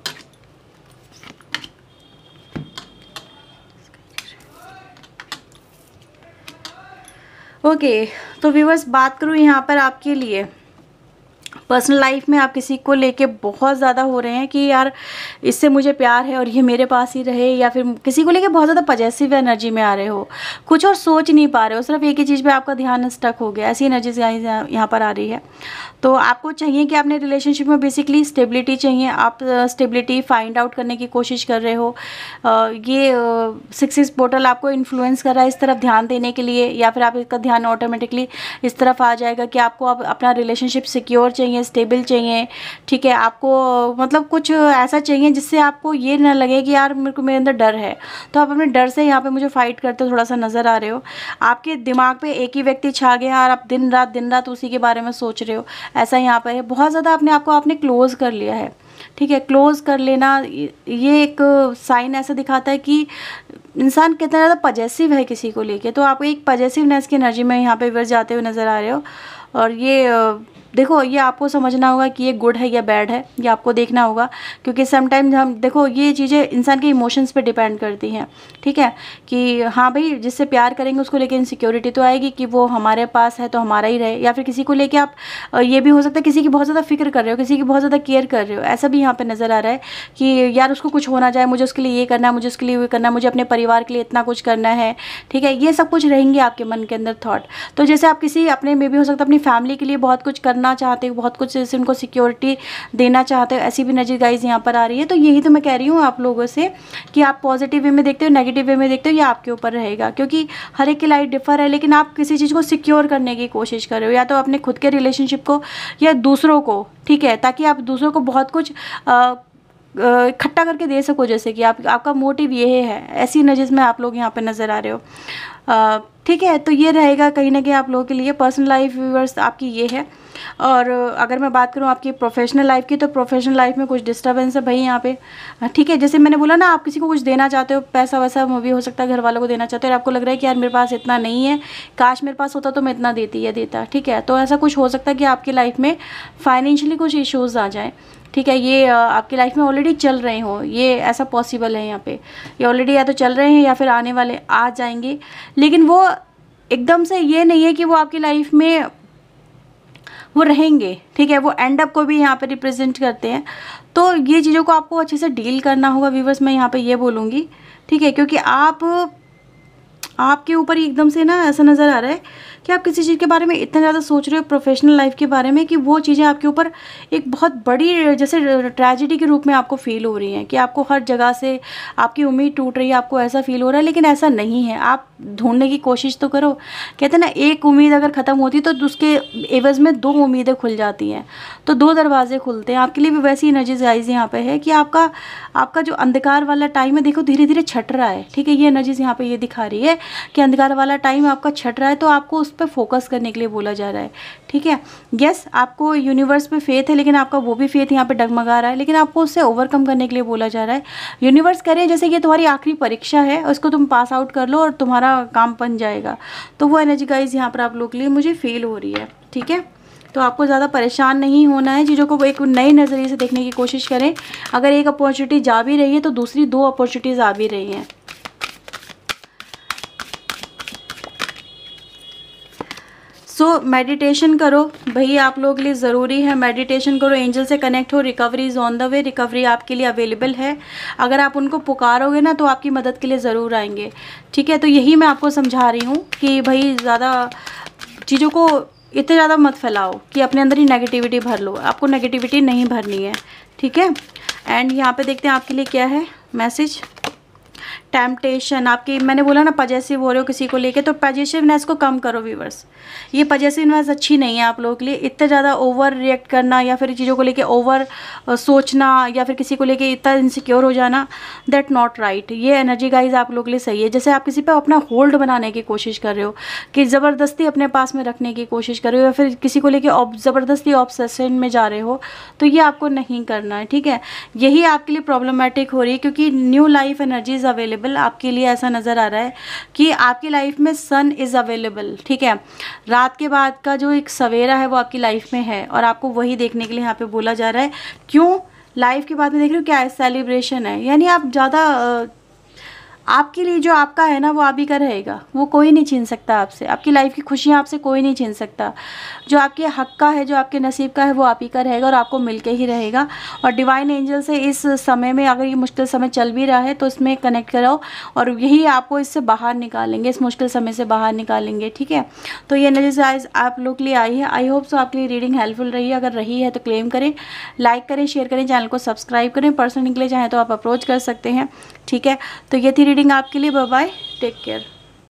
Speaker 1: ओके okay, तो व्यूअर्स बात करूँ यहाँ पर आपके लिए पर्सनल लाइफ में आप किसी को लेके बहुत ज़्यादा हो रहे हैं कि यार इससे मुझे प्यार है और ये मेरे पास ही रहे, या फिर किसी को लेके बहुत ज़्यादा पॉजिटिव एनर्जी में आ रहे हो, कुछ और सोच नहीं पा रहे हो, सिर्फ एक ही चीज़ पे आपका ध्यान स्टक हो गया, ऐसी एनर्जी यहाँ पर आ रही है। तो आपको चाहिए कि अपने रिलेशनशिप में बेसिकली स्टेबिलिटी चाहिए, आप स्टेबिलिटी फाइंड आउट करने की कोशिश कर रहे हो। ये सिक्स सिक्स पोर्टल आपको इन्फ्लुएंस कर रहा है इस तरफ ध्यान देने के लिए, या फिर आप इसका ध्यान ऑटोमेटिकली इस तरफ आ जाएगा कि आपको अब अपना रिलेशनशिप सिक्योर चाहिए, स्टेबल चाहिए, ठीक है। आपको मतलब कुछ ऐसा चाहिए जिससे आपको ये ना लगे कि यार मेरे को मेरे अंदर डर है, तो आप अपने डर से यहाँ पे मुझे फाइट करते थोड़ा सा नज़र आ रहे हो। आपके दिमाग पे एक ही व्यक्ति छा गया और आप दिन रात दिन रात उसी के बारे में सोच रहे हो, ऐसा यहाँ पर है। बहुत ज़्यादा अपने आप को आपने क्लोज कर लिया है, ठीक है। क्लोज कर लेना ये एक साइन ऐसा दिखाता है कि इंसान कितना ज़्यादा पॉजिटिव है किसी को लेके। तो आपको एक पॉजिटिवनेस की एनर्जी में यहाँ पे वर्स जाते हुए नज़र आ रहे हो। और ये देखो, ये आपको समझना होगा कि ये गुड है या बैड है, ये आपको देखना होगा, क्योंकि समटाइम्स हम देखो ये चीज़ें इंसान के इमोशंस पे डिपेंड करती हैं, ठीक है। कि हाँ भाई जिससे प्यार करेंगे उसको लेके इनसिक्योरिटी तो आएगी कि वो हमारे पास है तो हमारा ही रहे, या फिर किसी को लेके आप ये भी हो सकता है किसी की बहुत ज़्यादा फिक्र कर रहे हो, किसी की बहुत ज़्यादा केयर कर रहे हो, ऐसा भी यहाँ पर नज़र आ रहा है कि यार उसको कुछ होना जाए, मुझे उसके लिए ये करना है, मुझे उसके लिए ये करना है, मुझे अपने परिवार के लिए इतना कुछ करना है, ठीक है। ये सब कुछ रहेंगे आपके मन के अंदर थॉट। तो जैसे आप किसी अपने में भी हो सकता है अपनी फैमिली के लिए बहुत कुछ करना चाहते हो, बहुत कुछ जैसे उनको सिक्योरिटी देना चाहते हो, ऐसी भी एनर्जी गाइज यहाँ पर आ रही है। तो यही तो मैं कह रही हूँ आप लोगों से कि आप पॉजिटिव वे में देखते हो, नेगेटिव वे में देखते हो, ये आपके ऊपर रहेगा, क्योंकि हर एक की लाइफ डिफर है। लेकिन आप किसी चीज़ को सिक्योर करने की कोशिश कर रहे हो, या तो अपने खुद के रिलेशनशिप को या दूसरों को, ठीक है, ताकि आप दूसरों को बहुत कुछ आ, इकट्ठा करके दे सको, जैसे कि आप आपका मोटिव ये है, ऐसी एनर्जीज में आप लोग यहाँ पे नज़र आ रहे हो। ठीक है, तो ये रहेगा कहीं ना कहीं आप लोगों के लिए। पर्सनल लाइफ व्यूअर्स आपकी ये है। और अगर मैं बात करूँ आपकी प्रोफेशनल लाइफ की, तो प्रोफेशनल लाइफ में कुछ डिस्टर्बेंस है भाई यहाँ पे। ठीक है, जैसे मैंने बोला ना, आप किसी को कुछ देना चाहते हो, पैसा वैसा भी हो सकता है, घर वालों को देना चाहते हो, और आपको लग रहा है कि यार मेरे पास इतना नहीं है, काश मेरे पास होता तो मैं इतना देती या देता। ठीक है, तो ऐसा कुछ हो सकता है कि आपकी लाइफ में फाइनेंशियली कुछ इश्यूज़ आ जाएँ। ठीक है, ये आपकी लाइफ में ऑलरेडी चल रहे हो, ये ऐसा पॉसिबल है यहाँ पे। ये ऑलरेडी या तो चल रहे हैं या फिर आने वाले आ जाएंगे, लेकिन वो एकदम से ये नहीं है कि वो आपकी लाइफ में वो रहेंगे। ठीक है, वो एंड अप को भी यहाँ पे रिप्रेजेंट करते हैं। तो ये चीज़ों को आपको अच्छे से डील करना होगा व्यूवर्स, मैं यहाँ पे ये बोलूँगी। ठीक है, क्योंकि आप आपके ऊपर ही एकदम से ना ऐसा नज़र आ रहा है कि आप किसी चीज़ के बारे में इतना ज़्यादा सोच रहे हो, प्रोफेशनल लाइफ के बारे में, कि वो चीज़ें आपके ऊपर एक बहुत बड़ी जैसे ट्रेजेडी के रूप में आपको फील हो रही हैं, कि आपको हर जगह से आपकी उम्मीद टूट रही है, आपको ऐसा फील हो रहा है। लेकिन ऐसा नहीं है, आप ढूंढने की कोशिश तो करो। कहते हैं ना, एक उम्मीद अगर ख़त्म होती तो उसके एवज़ में दो उम्मीदें खुल जाती हैं, तो दो दरवाजे खुलते हैं। आपके लिए भी वैसी एनर्जीज आइज यहाँ पे है कि आपका आपका जो अंधकार वाला टाइम है, देखो धीरे धीरे छट रहा है। ठीक है, ये एनर्जीज यहाँ पे ये दिखा रही है कि अंधकार वाला टाइम आपका छट रहा है, तो आपको उस पर फोकस करने के लिए बोला जा रहा है। ठीक है, यस, आपको यूनिवर्स पे फेथ है, लेकिन आपका वो भी फेथ यहाँ पे डगमगा रहा है, लेकिन आपको उससे ओवरकम करने के लिए बोला जा रहा है। यूनिवर्स करे जैसे ये तुम्हारी आखिरी परीक्षा है, उसको तुम पास आउट कर लो और तुम्हारा काम बन जाएगा। तो वो एनर्जी गाइज यहाँ पर आप लोग के लिए मुझे फील हो रही है। ठीक है, तो आपको ज़्यादा परेशान नहीं होना है, चीज़ों को एक नए नज़रिए से देखने की कोशिश करें। अगर एक अपॉर्चुनिटी जा भी रही है तो दूसरी दो अपॉर्चुनिटीज़ आ भी रही हैं। सो so, मेडिटेशन करो भाई, आप लोगों के लिए ज़रूरी है। मेडिटेशन करो, एंजल से कनेक्ट हो, recovery is on the way, recovery आपके लिए अवेलेबल है। अगर आप उनको पुकारोगे ना तो आपकी मदद के लिए ज़रूर आएंगे। ठीक है, तो यही मैं आपको समझा रही हूँ कि भाई ज़्यादा चीज़ों को इतने ज़्यादा मत फैलाओ कि अपने अंदर ही नेगेटिविटी भर लो। आपको नेगेटिविटी नहीं भरनी है। ठीक है, एंड यहाँ पे देखते हैं आपके लिए क्या है मैसेज। टेम्पटेशन आपकी, मैंने बोला ना पजेसिव हो रहे हो किसी को लेके, तो पजेसिवनेस को कम करो व्यूवर्स। ये पजेसिवनेस अच्छी नहीं है आप लोगों के लिए। इतना ज़्यादा ओवर रिएक्ट करना या फिर चीज़ों को लेके ओवर सोचना या फिर किसी को लेके इतना इनसिक्योर हो जाना, दैट नॉट राइट। ये एनर्जी गाइज आप लोगों के लिए सही है। जैसे आप किसी पे अपना होल्ड बनाने की कोशिश कर रहे हो, कि ज़बरदस्ती अपने पास में रखने की कोशिश कर रहे हो, या फिर किसी को लेके ज़बरदस्ती ऑब्सेशन में जा रहे हो, तो ये आपको नहीं करना है। ठीक है, यही आपके लिए प्रॉब्लमेटिक हो रही है, क्योंकि न्यू लाइफ एनर्जीज अवेलेबल आपके लिए ऐसा नज़र आ रहा है कि आपकी लाइफ में सन इज़ अवेलेबल। ठीक है, रात के बाद का जो एक सवेरा है वो आपकी लाइफ में है, और आपको वही देखने के लिए यहाँ पे बोला जा रहा है। क्यों लाइफ के बाद में देख रहे हो क्या है, सेलिब्रेशन है। यानी आप ज़्यादा आपके लिए जो आपका है ना वो आप ही का रहेगा, वो कोई नहीं छीन सकता आपसे। आपकी लाइफ की खुशियाँ आपसे कोई नहीं छीन सकता। जो आपके हक का है, जो आपके नसीब का है, वो आप ही का रहेगा और आपको मिलके ही रहेगा। और डिवाइन एंजल से इस समय में, अगर ये मुश्किल समय चल भी रहा है तो इसमें कनेक्ट कराओ, और यही आपको इससे बाहर निकालेंगे, इस मुश्किल समय से बाहर निकालेंगे। ठीक है, तो ये एनर्जी आप लोग के लिए आई है। आई होप सो आपके लिए रीडिंग हेल्पफुल रही है। अगर रही है तो क्लेम करें, लाइक करें, शेयर करें, चैनल को सब्सक्राइब करें। पर्सनल के लिए चाहें तो आप अप्रोच कर सकते हैं। ठीक है, तो ये थी रीडिंग आपके लिए। Bye bye, take care.